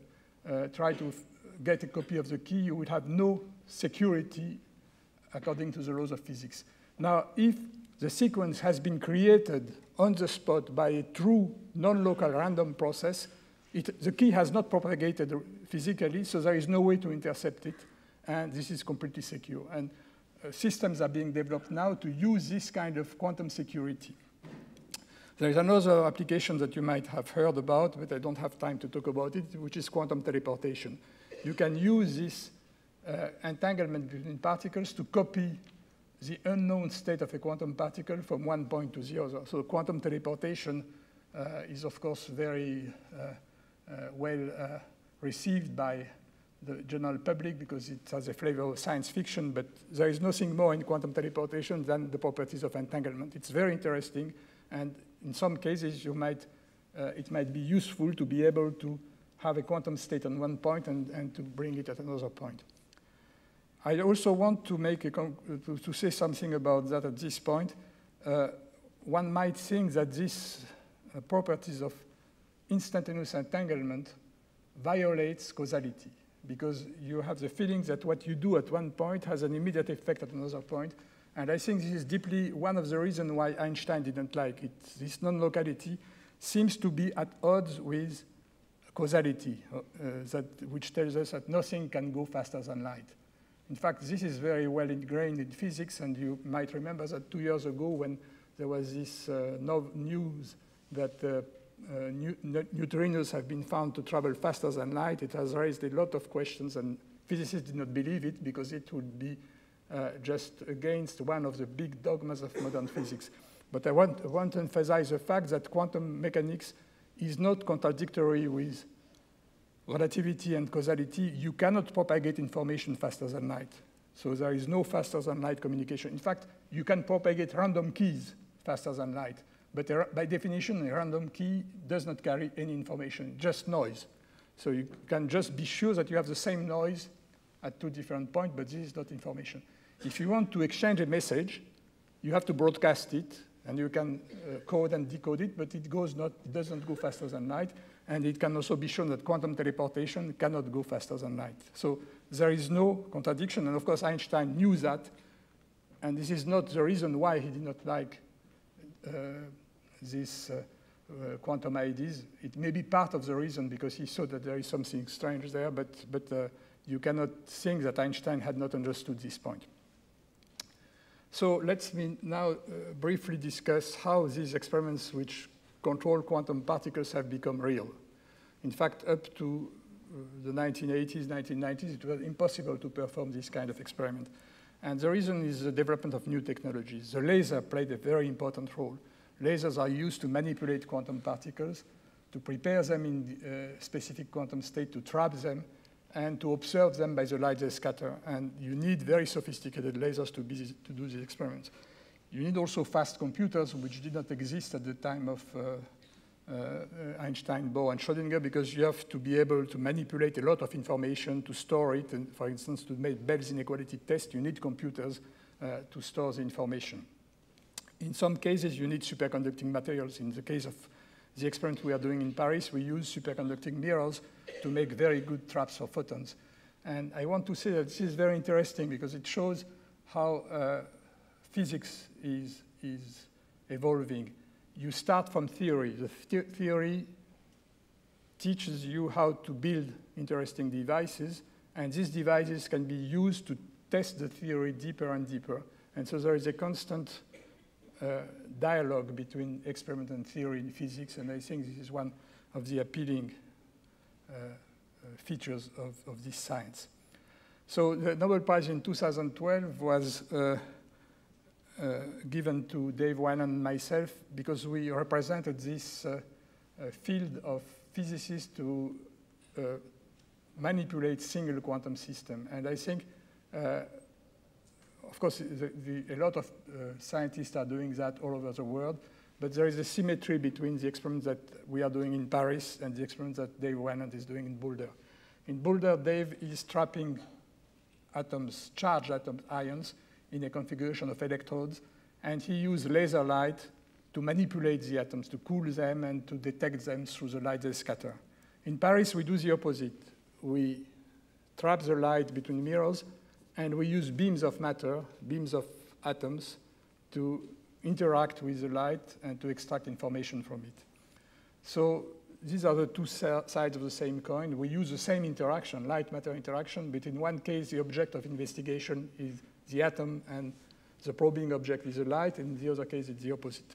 uh, try to get a copy of the key. You would have no security according to the laws of physics. Now, if the sequence has been created on the spot by a true non-local random process, it, the key has not propagated physically, so there is no way to intercept it, and this is completely secure. And uh, systems are being developed now to use this kind of quantum security. There is another application that you might have heard about, but I don't have time to talk about it, which is quantum teleportation. You can use this uh, entanglement between particles to copy the unknown state of a quantum particle from one point to the other. So quantum teleportation uh, is, of course, very uh, uh, well uh, received by the general public because it has a flavor of science fiction, but there is nothing more in quantum teleportation than the properties of entanglement. It's very interesting, and in some cases, you might, uh, it might be useful to be able to have a quantum state on one point and, and to bring it at another point. I also want to make a to, to say something about that at this point. Uh, one might think that these uh, properties of instantaneous entanglement violates causality because you have the feeling that what you do at one point has an immediate effect at another point. And I think this is deeply one of the reasons why Einstein didn't like it. This non-locality seems to be at odds with causality, uh, that, which tells us that nothing can go faster than light. In fact, this is very well ingrained in physics, and you might remember that two years ago when there was this uh, no news that uh, uh, new, neutrinos have been found to travel faster than light, it has raised a lot of questions, and physicists did not believe it because it would be uh, just against one of the big dogmas of modern physics. But I want, I want to emphasize the fact that quantum mechanics is not contradictory with relativity and causality. You cannot propagate information faster than light. So there is no faster than light communication. In fact, you can propagate random keys faster than light. But by definition, a random key does not carry any information, just noise. So you can just be sure that you have the same noise at two different points, but this is not information. If you want to exchange a message, you have to broadcast it, And you can uh, code and decode it, but it goes not, it doesn't go faster than light. And it can also be shown that quantum teleportation cannot go faster than light. So there is no contradiction. And of course, Einstein knew that. And this is not the reason why he did not like uh, these uh, uh, quantum I Ds. It may be part of the reason because he saw that there is something strange there, but, but uh, you cannot think that Einstein had not understood this point. So let's me now uh, briefly discuss how these experiments which control quantum particles have become real. In fact, up to uh, the nineteen eighties, nineteen nineties, it was impossible to perform this kind of experiment. And the reason is the development of new technologies. The laser played a very important role. Lasers are used to manipulate quantum particles, to prepare them in a specific quantum state, to trap them, and to observe them by the light they scatter. And you need very sophisticated lasers to, be, to do these experiments. You need also fast computers, which did not exist at the time of uh, uh, Einstein, Bohr, and Schrödinger, because you have to be able to manipulate a lot of information to store it. And for instance, to make Bell's inequality test, you need computers uh, to store the information. In some cases, you need superconducting materials. In the case of the experiment we are doing in Paris, we use superconducting mirrors to make very good traps for photons. And I want to say that this is very interesting because it shows how uh, physics is, is evolving. You start from theory. The th theory teaches you how to build interesting devices, and these devices can be used to test the theory deeper and deeper. And so there is a constant uh, dialogue between experiment and theory in physics, and I think this is one of the appealing uh, uh, features of, of this science. So the Nobel Prize in two thousand twelve was uh, uh, given to Dave Wynand and myself because we represented this uh, uh, field of physicists to uh, manipulate single quantum system. And I think, uh, of course, the, the, a lot of uh, scientists are doing that all over the world, but there is a symmetry between the experiments that we are doing in Paris and the experiments that Dave Wynand is doing in Boulder. In Boulder, Dave is trapping atoms, charged atoms, ions, in a configuration of electrodes, and he used laser light to manipulate the atoms, to cool them and to detect them through the light they scatter. In Paris, we do the opposite. We trap the light between mirrors, and we use beams of matter, beams of atoms, to interact with the light and to extract information from it. So these are the two sides of the same coin. We use the same interaction, light-matter interaction, but in one case, the object of investigation is the atom, and the probing object is the light, and in the other case, it's the opposite.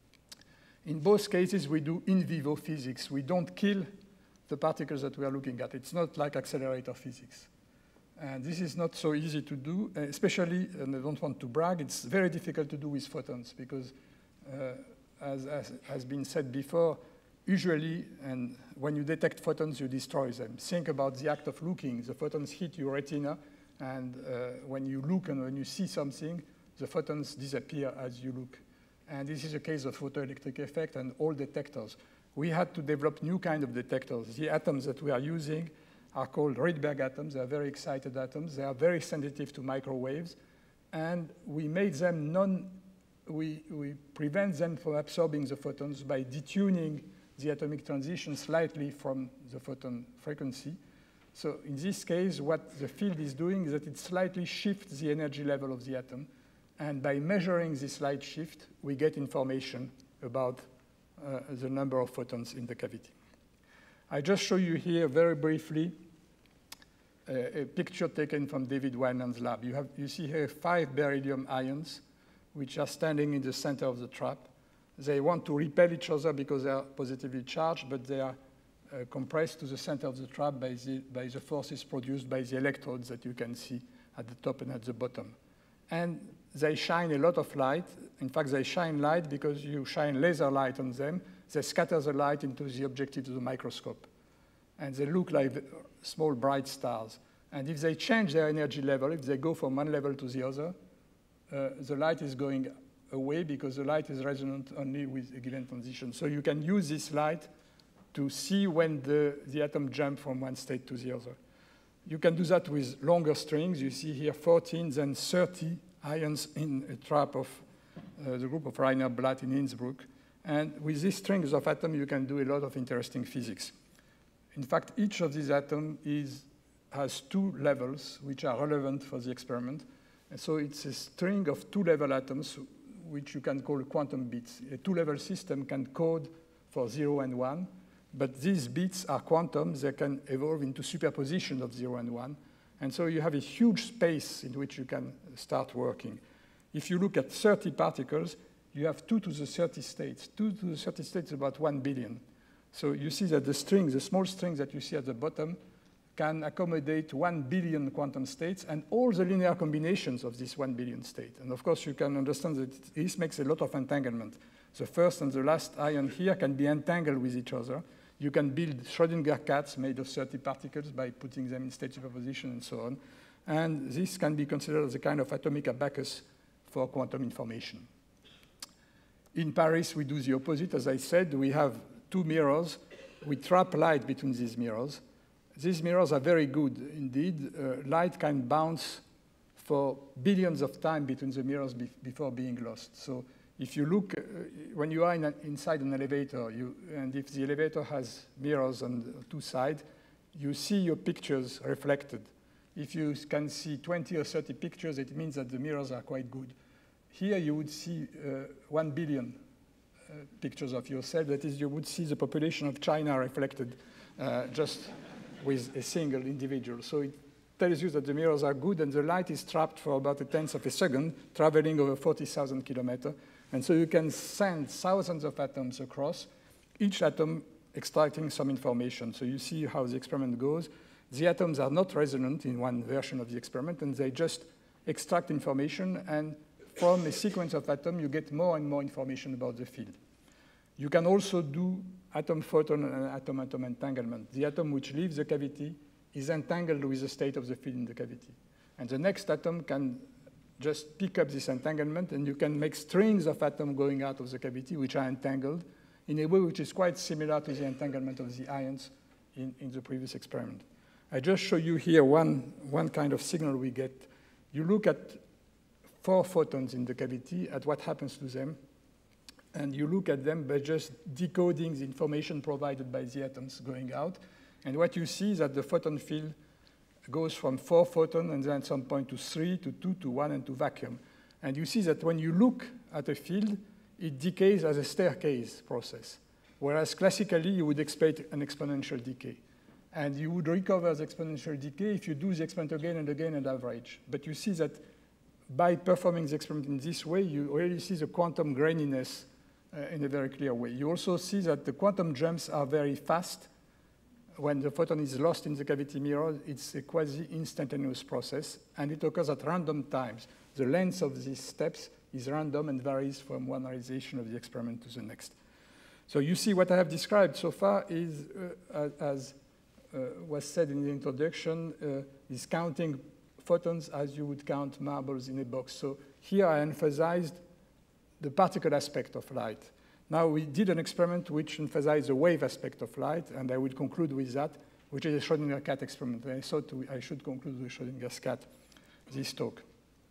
In both cases, we do in vivo physics. We don't kill the particles that we are looking at. It's not like accelerator physics. And this is not so easy to do, especially, and I don't want to brag, it's very difficult to do with photons because, uh, as, as has been said before, usually, and when you detect photons, you destroy them. Think about the act of looking. The photons hit your retina, and uh, when you look and when you see something, the photons disappear as you look. And this is a case of photoelectric effect and all detectors. We had to develop new kind of detectors. The atoms that we are using are called Rydberg atoms. They are very excited atoms. They are very sensitive to microwaves. And we made them non, we, we prevent them from absorbing the photons by detuning the atomic transition slightly from the photon frequency. So in this case, what the field is doing is that it slightly shifts the energy level of the atom. And by measuring this slight shift, we get information about uh, the number of photons in the cavity. I just show you here very briefly a, a picture taken from David Wynand's lab. You, have, you see here five beryllium ions, which are standing in the center of the trap. They want to repel each other because they are positively charged, but they are uh, compressed to the center of the trap by the, by the forces produced by the electrodes that you can see at the top and at the bottom. And they shine a lot of light. In fact, they shine light because you shine laser light on them. They scatter the light into the objective of the microscope. And they look like small bright stars. And if they change their energy level, if they go from one level to the other, uh, the light is going away because the light is resonant only with a given transition. So you can use this light to see when the, the atom jumps from one state to the other. You can do that with longer strings. You see here fourteen, then thirty ions in a trap of uh, the group of Rainer Blatt in Innsbruck. And with these strings of atoms, you can do a lot of interesting physics. In fact, each of these atoms is, has two levels which are relevant for the experiment. And so it's a string of two-level atoms which you can call quantum bits. A two-level system can code for zero and one, but these bits are quantums. They can evolve into superposition of zero and one. And so you have a huge space in which you can start working. If you look at thirty particles, you have two to the thirty states. two to the thirty states is about one billion. So you see that the string, the small string that you see at the bottom, can accommodate one billion quantum states and all the linear combinations of this one billion state. And of course, you can understand that this makes a lot of entanglement. The first and the last ion here can be entangled with each other. You can build Schrödinger cats made of thirty particles by putting them in state superposition and so on. And this can be considered as a kind of atomic abacus for quantum information. In Paris, we do the opposite. As I said, we have two mirrors. We trap light between these mirrors. These mirrors are very good indeed. Uh, light can bounce for billions of times between the mirrors be before being lost. So if you look, uh, when you are in a, inside an elevator, you, and if the elevator has mirrors on two sides, you see your pictures reflected. If you can see twenty or thirty pictures, it means that the mirrors are quite good. Here you would see uh, one billion uh, pictures of yourself. That is, you would see the population of China reflected uh, just with a single individual. So it tells you that the mirrors are good, and the light is trapped for about a tenth of a second, traveling over forty thousand kilometers. And so you can send thousands of atoms across, each atom extracting some information. So you see how the experiment goes. The atoms are not resonant in one version of the experiment, and they just extract information, and from a sequence of atoms, you get more and more information about the field. You can also do atom-photon and atom-atom entanglement. The atom which leaves the cavity is entangled with the state of the field in the cavity. And the next atom can just pick up this entanglement, and you can make strings of atoms going out of the cavity which are entangled in a way which is quite similar to the entanglement of the ions in, in the previous experiment. I just show you here one, one kind of signal we get. You look at four photons in the cavity, at what happens to them, and you look at them by just decoding the information provided by the atoms going out. And what you see is that the photon field goes from four photons and then at some point to three, to two, to one, and to vacuum. And you see that when you look at a field, it decays as a staircase process, whereas classically you would expect an exponential decay. And you would recover the exponential decay if you do the experiment again and again and average. But you see that by performing the experiment in this way, you really see the quantum graininess uh, in a very clear way. You also see that the quantum jumps are very fast. When the photon is lost in the cavity mirror, it's a quasi-instantaneous process, and it occurs at random times. The length of these steps is random and varies from one realization of the experiment to the next. So you see what I have described so far is, uh, as uh, was said in the introduction, uh, is counting photons as you would count marbles in a box. So here I emphasized the particle aspect of light. Now we did an experiment which emphasized the wave aspect of light, and I will conclude with that, which is a Schrödinger cat experiment. I thought I should conclude with Schrödinger's cat this talk.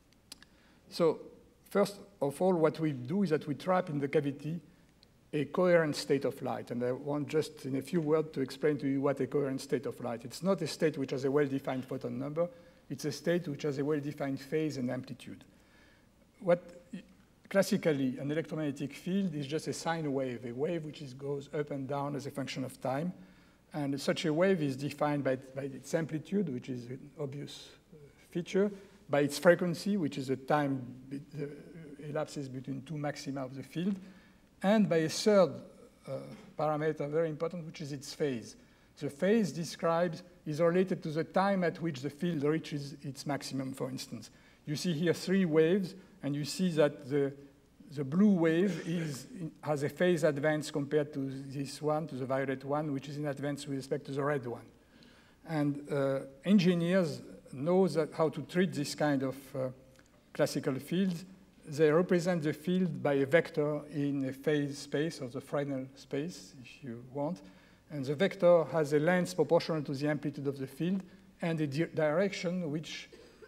So first of all, what we do is that we trap in the cavity a coherent state of light. And I want just in a few words to explain to you what a coherent state of light. It's not a state which has a well-defined photon number. It's a state which has a well-defined phase and amplitude. What classically, an electromagnetic field is just a sine wave, a wave which is, goes up and down as a function of time. And such a wave is defined by, by its amplitude, which is an obvious feature, by its frequency, which is the time the elapses between two maxima of the field, and by a third uh, parameter, very important, which is its phase. The phase describes, is related to the time at which the field reaches its maximum, for instance. You see here three waves, and you see that the, the blue wave is, has a phase advance compared to this one, to the violet one, which is in advance with respect to the red one. And uh, engineers know that how to treat this kind of uh, classical fields. They represent the field by a vector in a phase space, or the Fresnel space, if you want. And the vector has a length proportional to the amplitude of the field and a di direction which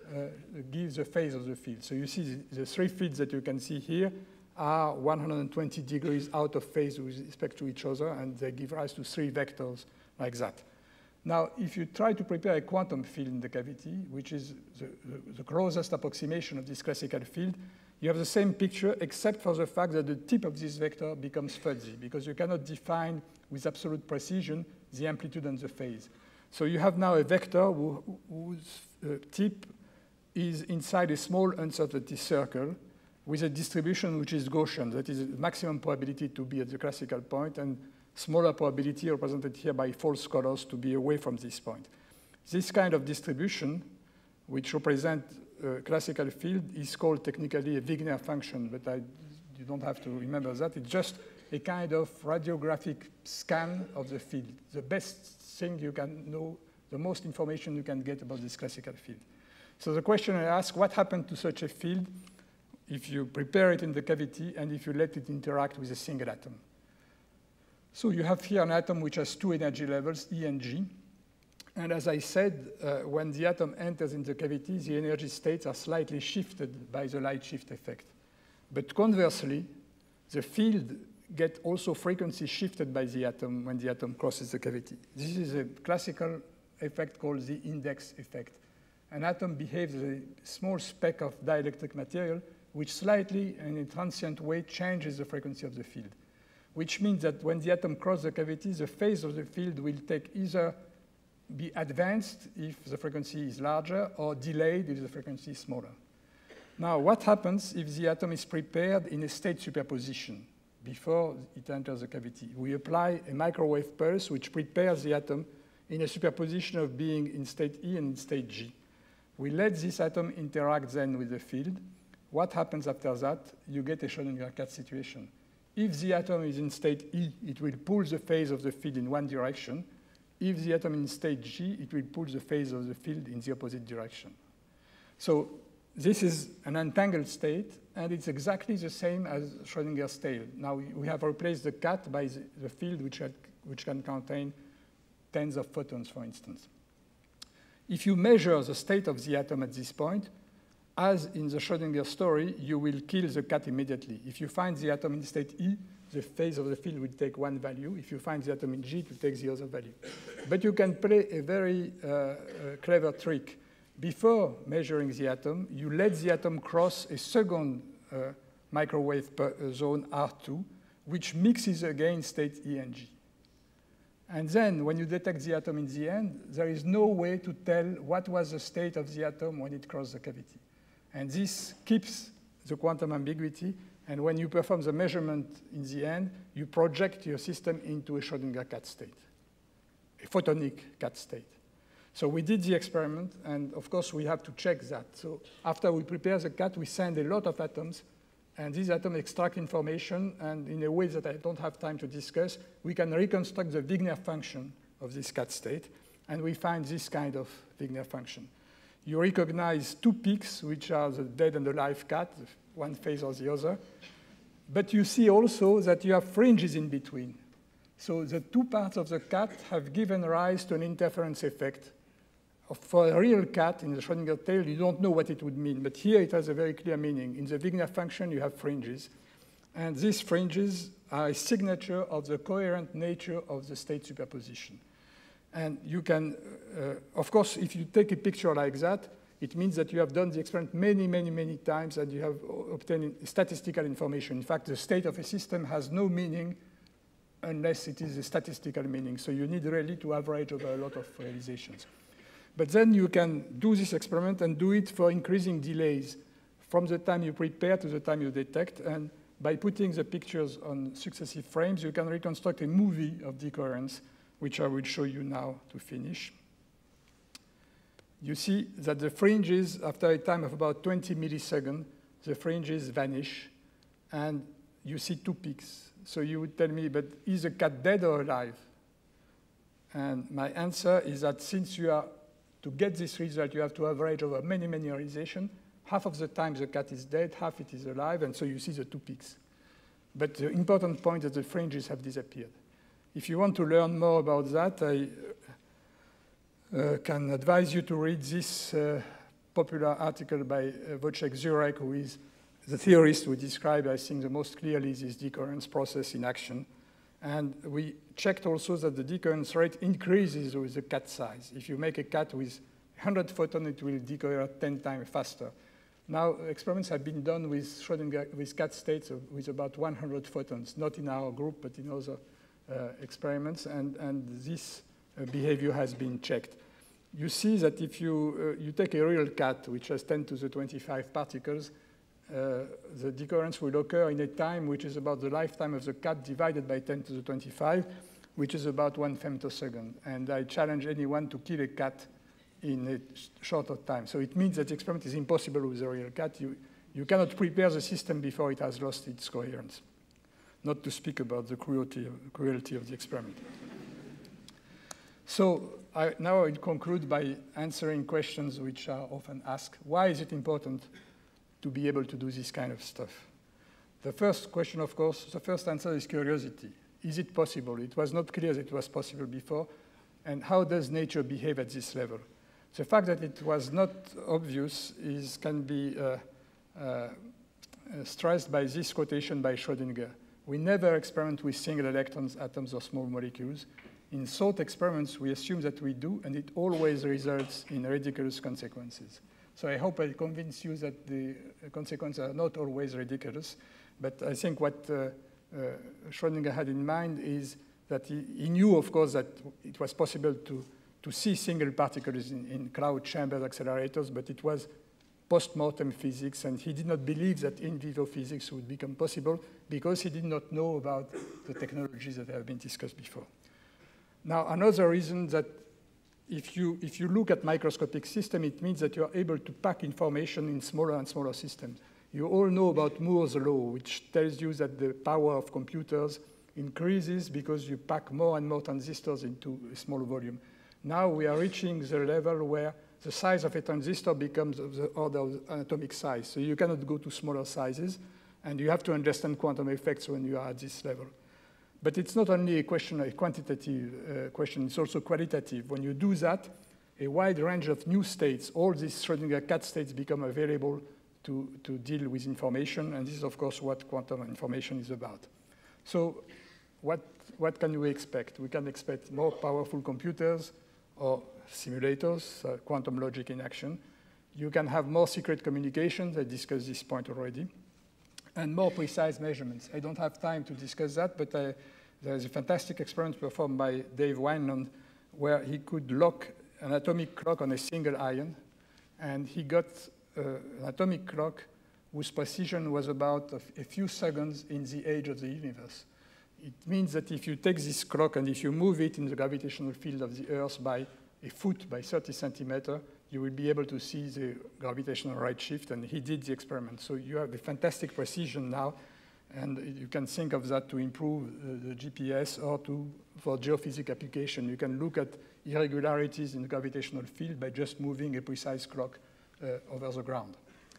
uh, gives the phase of the field. So you see the, the three fields that you can see here are one hundred twenty degrees out of phase with respect to each other, and they give rise to three vectors like that. Now, if you try to prepare a quantum field in the cavity, which is the, the, the closest approximation of this classical field, you have the same picture, except for the fact that the tip of this vector becomes fuzzy, because you cannot define with absolute precision the amplitude and the phase. So you have now a vector who, whose uh, tip is inside a small uncertainty circle with a distribution which is Gaussian. That is a maximum probability to be at the classical point, and smaller probability represented here by false colors to be away from this point. This kind of distribution, which represents a classical field, is called technically a Wigner function, but I, you don't have to remember that. It's just a kind of radiographic scan of the field, the best thing you can know, the most information you can get about this classical field. So the question I ask, what happened to such a field if you prepare it in the cavity and if you let it interact with a single atom? So you have here an atom which has two energy levels, E and G. And as I said, uh, when the atom enters in the cavity, the energy states are slightly shifted by the light shift effect. But conversely, the field gets also frequency shifted by the atom when the atom crosses the cavity. This is a classical effect called the index effect. An atom behaves as a small speck of dielectric material which slightly, in a transient way, changes the frequency of the field, which means that when the atom crosses the cavity, the phase of the field will take either be advanced if the frequency is larger or delayed if the frequency is smaller. Now, what happens if the atom is prepared in a state superposition before it enters the cavity? We apply a microwave pulse which prepares the atom in a superposition of being in state E and in state G. We let this atom interact then with the field. What happens after that? You get a Schrödinger cat situation. If the atom is in state E, it will pull the phase of the field in one direction. If the atom is in state G, it will pull the phase of the field in the opposite direction. So this is an untangled state, and it's exactly the same as Schrödinger's tail. Now we have replaced the cat by the, the field which, had, which can contain tens of photons, for instance. If you measure the state of the atom at this point, as in the Schrödinger story, you will kill the cat immediately. If you find the atom in state E, the phase of the field will take one value. If you find the atom in G, it will take the other value. But you can play a very uh, uh, clever trick. Before measuring the atom, you let the atom cross a second uh, microwave per, uh, zone R two, which mixes again state E and G. And then, when you detect the atom in the end, there is no way to tell what was the state of the atom when it crossed the cavity. And this keeps the quantum ambiguity. And when you perform the measurement in the end, you project your system into a Schrödinger cat state, a photonic cat state. So we did the experiment, and of course we have to check that. So after we prepare the cat, we send a lot of atoms, and these atoms extract information, and in a way that I don't have time to discuss, we can reconstruct the Wigner function of this cat state, and we find this kind of Wigner function. You recognize two peaks, which are the dead and alive cat, one phase or the other. But you see also that you have fringes in between. So the two parts of the cat have given rise to an interference effect. For a real cat in the Schrödinger tail, you don't know what it would mean. But here it has a very clear meaning. In the Wigner function, you have fringes. And these fringes are a signature of the coherent nature of the state superposition. And you can, uh, of course, if you take a picture like that, it means that you have done the experiment many, many, many times, and you have obtained statistical information. In fact, the state of a system has no meaning unless it is a statistical meaning. So you need really to average over a lot of realizations. But then you can do this experiment and do it for increasing delays from the time you prepare to the time you detect. And by putting the pictures on successive frames, you can reconstruct a movie of decoherence, which I will show you now to finish. You see that the fringes, after a time of about twenty milliseconds, the fringes vanish, and you see two peaks. So you would tell me, but is the cat dead or alive? And my answer is that since you are, to get this result, you have to average over many, many realizations. Half of the time the cat is dead, half it is alive, and so you see the two peaks. But the important point is that the fringes have disappeared. If you want to learn more about that, I uh, can advise you to read this uh, popular article by uh, Wojciech Zurek, who is the theorist who described, I think, the most clearly this decoherence process in action. And we checked also that the decoherence rate increases with the cat size. If you make a cat with one hundred photons, it will decohere ten times faster. Now, experiments have been done with Schrödinger, with cat states with about one hundred photons, not in our group, but in other uh, experiments, and, and this uh, behavior has been checked. You see that if you, uh, you take a real cat, which has ten to the twenty-five particles, uh, the decoherence will occur in a time which is about the lifetime of the cat divided by ten to the twenty-five, which is about one femtosecond. And I challenge anyone to kill a cat in a shorter time. So it means that the experiment is impossible with a real cat. You, you cannot prepare the system before it has lost its coherence, not to speak about the cruelty of, cruelty of the experiment. So I, now I'll conclude by answering questions which are often asked. Why is it important to be able to do this kind of stuff? The first question, of course, the first answer is curiosity. Is it possible? It was not clear that it was possible before. And how does nature behave at this level? The fact that it was not obvious is, can be uh, uh, stressed by this quotation by Schrödinger. We never experiment with single electrons, atoms, or small molecules. In thought experiments, we assume that we do, and it always results in ridiculous consequences. So I hope I convince you that the consequences are not always ridiculous. But I think what uh, uh, Schrödinger had in mind is that he, he knew, of course, that it was possible to to see single particles in, in cloud chambers accelerators, but it was post-mortem physics, and he did not believe that in vivo physics would become possible because he did not know about the technologies that have been discussed before. Now, another reason that if you, if you look at microscopic systems, it means that you are able to pack information in smaller and smaller systems. You all know about Moore's law, which tells you that the power of computers increases because you pack more and more transistors into a small volume. Now we are reaching the level where the size of a transistor becomes of the order of atomic size. So you cannot go to smaller sizes, and you have to understand quantum effects when you are at this level. But it's not only a question, a quantitative uh, question, it's also qualitative. When you do that, a wide range of new states, all these Schrödinger cat states become available to, to deal with information, and this is, of course, what quantum information is about. So what, what can we expect? We can expect more powerful computers, or simulators, uh, quantum logic in action. You can have more secret communications. I discussed this point already. And more precise measurements. I don't have time to discuss that, but uh, there's a fantastic experiment performed by Dave Wineland where he could lock an atomic clock on a single ion, and he got uh, an atomic clock whose precision was about a, a few seconds in the age of the universe. It means that if you take this clock and if you move it in the gravitational field of the Earth by a foot, by thirty centimeters, you will be able to see the gravitational redshift, and he did the experiment. So you have a fantastic precision now, and you can think of that to improve uh, the G P S or to, for geophysics application. You can look at irregularities in the gravitational field by just moving a precise clock uh, over the ground.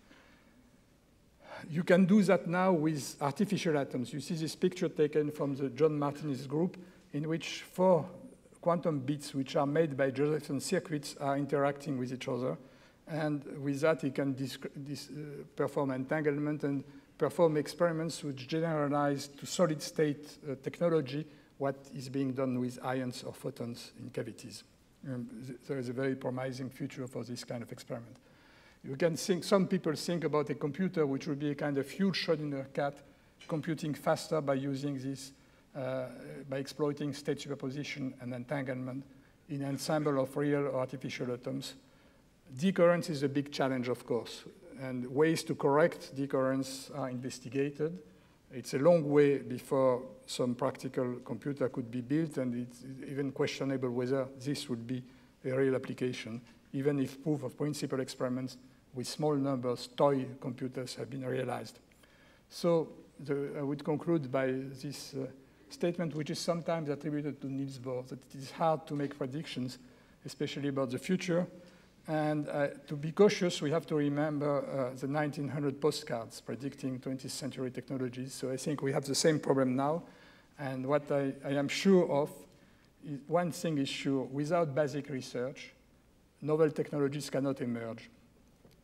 You can do that now with artificial atoms. You see this picture taken from the John Martinez group in which four quantum bits which are made by Josephson circuits are interacting with each other. And with that, he can dis dis uh, perform entanglement and perform experiments which generalize to solid state uh, technology what is being done with ions or photons in cavities. Um, th there is a very promising future for this kind of experiment. You can think, some people think about a computer which would be a kind of huge Schrödinger cat computing faster by using this, uh, by exploiting state superposition and entanglement in an ensemble of real or artificial atoms. Decoherence is a big challenge, of course, and ways to correct decoherence are investigated. It's a long way before some practical computer could be built, and it's even questionable whether this would be a real application, even if proof of principle experiments with small numbers, toy computers, have been realized. So the, I would conclude by this uh, statement, which is sometimes attributed to Niels Bohr, that it is hard to make predictions, especially about the future. And uh, to be cautious, we have to remember uh, the nineteen hundred postcards predicting twentieth century technologies. So I think we have the same problem now. And what I, I am sure of, is one thing is sure, without basic research, novel technologies cannot emerge.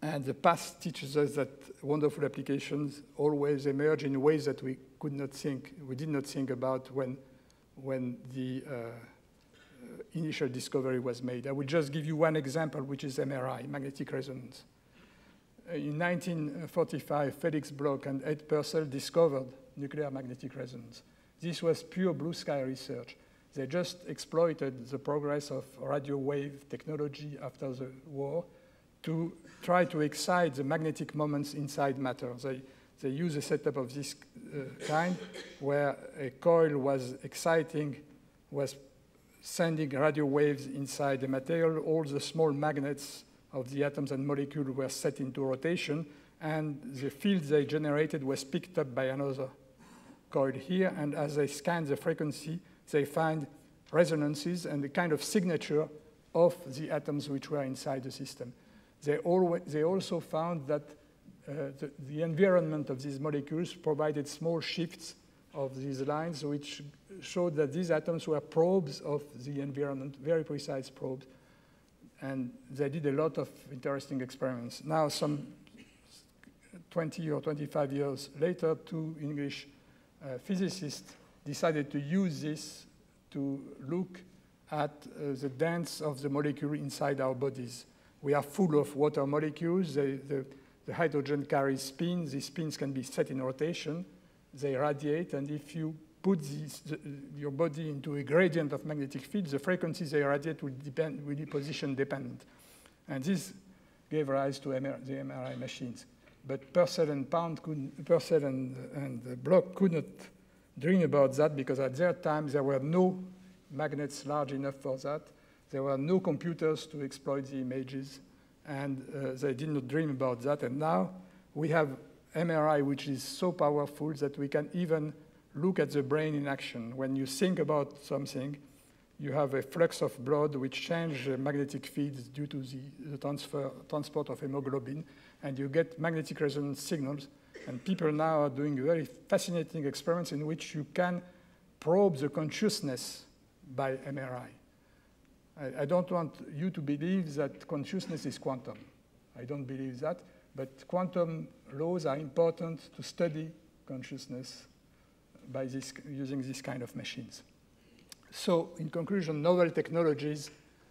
And the past teaches us that wonderful applications always emerge in ways that we could not think, we did not think about when, when the uh, initial discovery was made. I will just give you one example, which is M R I, magnetic resonance. In nineteen forty-five, Felix Bloch and Ed Purcell discovered nuclear magnetic resonance. This was pure blue sky research. They just exploited the progress of radio wave technology after the war to try to excite the magnetic moments inside matter. They, they use a setup of this uh, kind where a coil was exciting, was sending radio waves inside the material. All the small magnets of the atoms and molecules were set into rotation, and the field they generated was picked up by another coil here, and as they scan the frequency, they find resonances and the kind of signature of the atoms which were inside the system. They, always, they also found that uh, the, the environment of these molecules provided small shifts of these lines, which showed that these atoms were probes of the environment, very precise probes. And they did a lot of interesting experiments. Now, some twenty or twenty-five years later, two English uh, physicists decided to use this to look at uh, the dance of the molecule inside our bodies. We are full of water molecules. They, the, the hydrogen carries spins. These spins can be set in rotation. They radiate, and if you put these, the, your body into a gradient of magnetic field, the frequencies they radiate will, depend, will be position dependent. And this gave rise to M R, the M R I machines. But Purcell and Pound couldn't, Purcell and, and Bloch could not dream about that, because at their time there were no magnets large enough for that. There were no computers to exploit the images, and uh, they did not dream about that. And now we have M R I, which is so powerful that we can even look at the brain in action. When you think about something, you have a flux of blood which changes the magnetic fields due to the, the transfer, transport of hemoglobin, and you get magnetic resonance signals. And people now are doing very fascinating experiments in which you can probe the consciousness by M R I. I, I don't want you to believe that consciousness is quantum. I don't believe that, but quantum laws are important to study consciousness by this, using this kind of machines. So in conclusion, novel technologies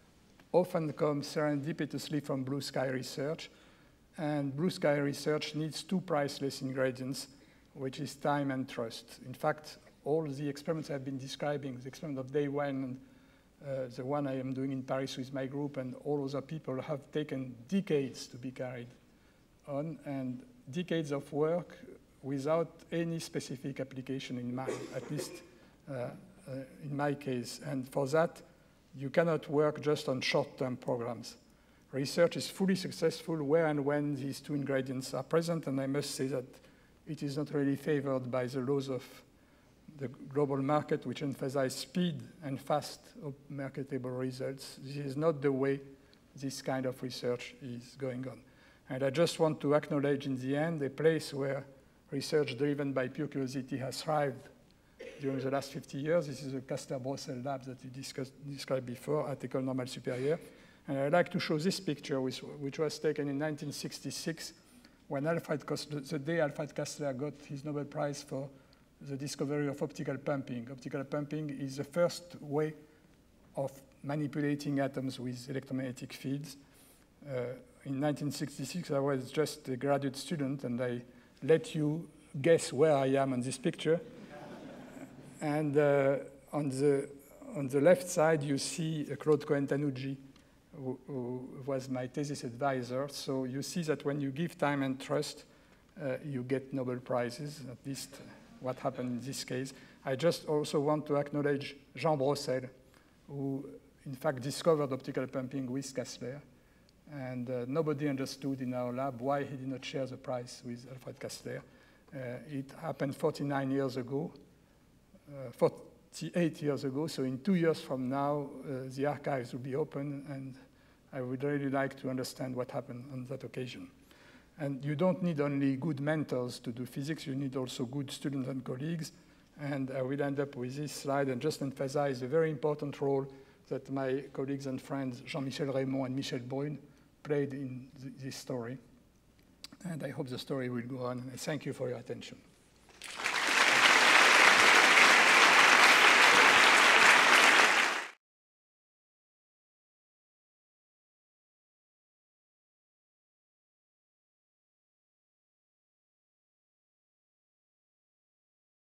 often come serendipitously from blue sky research, and blue sky research needs two priceless ingredients, which is time and trust. In fact, all the experiments I've been describing, the experiment of day one, and uh, the one I am doing in Paris with my group, and all other people, have taken decades to be carried on, and decades of work without any specific application in mind, at least uh, uh, in my case. And for that, you cannot work just on short-term programs. Research is fully successful where and when these two ingredients are present, and I must say that it is not really favored by the laws of the global market, which emphasize speed and fast marketable results. This is not the way this kind of research is going on. And I just want to acknowledge in the end a place where research driven by pure curiosity has thrived during the last fifty years. This is the Castler-Brossel lab that you discussed, described before at École Normale Supérieure. And I'd like to show this picture, which, which was taken in nineteen sixty-six, when Alfred Kastler, the day Alfred Kastler got his Nobel Prize for the discovery of optical pumping. Optical pumping is the first way of manipulating atoms with electromagnetic fields. Uh, in nineteen sixty-six, I was just a graduate student, and I let you guess where I am on this picture. And uh, on, the, on the left side, you see uh, Claude Cohen-Tanucci, who, who was my thesis advisor. So you see that when you give time and trust, uh, you get Nobel Prizes, at least what happened in this case. I just also want to acknowledge Jean Brossel, who in fact discovered optical pumping with Kastler. And uh, nobody understood in our lab why he did not share the prize with Alfred Kastler. Uh, it happened forty-nine years ago, uh, forty-eight years ago, so in two years from now, uh, the archives will be open, and I would really like to understand what happened on that occasion. And you don't need only good mentors to do physics, you need also good students and colleagues, and I will end up with this slide and just emphasize a very important role that my colleagues and friends Jean-Michel Raymond and Michel Brune played in th this story. And I hope the story will go on. And thank you for your attention.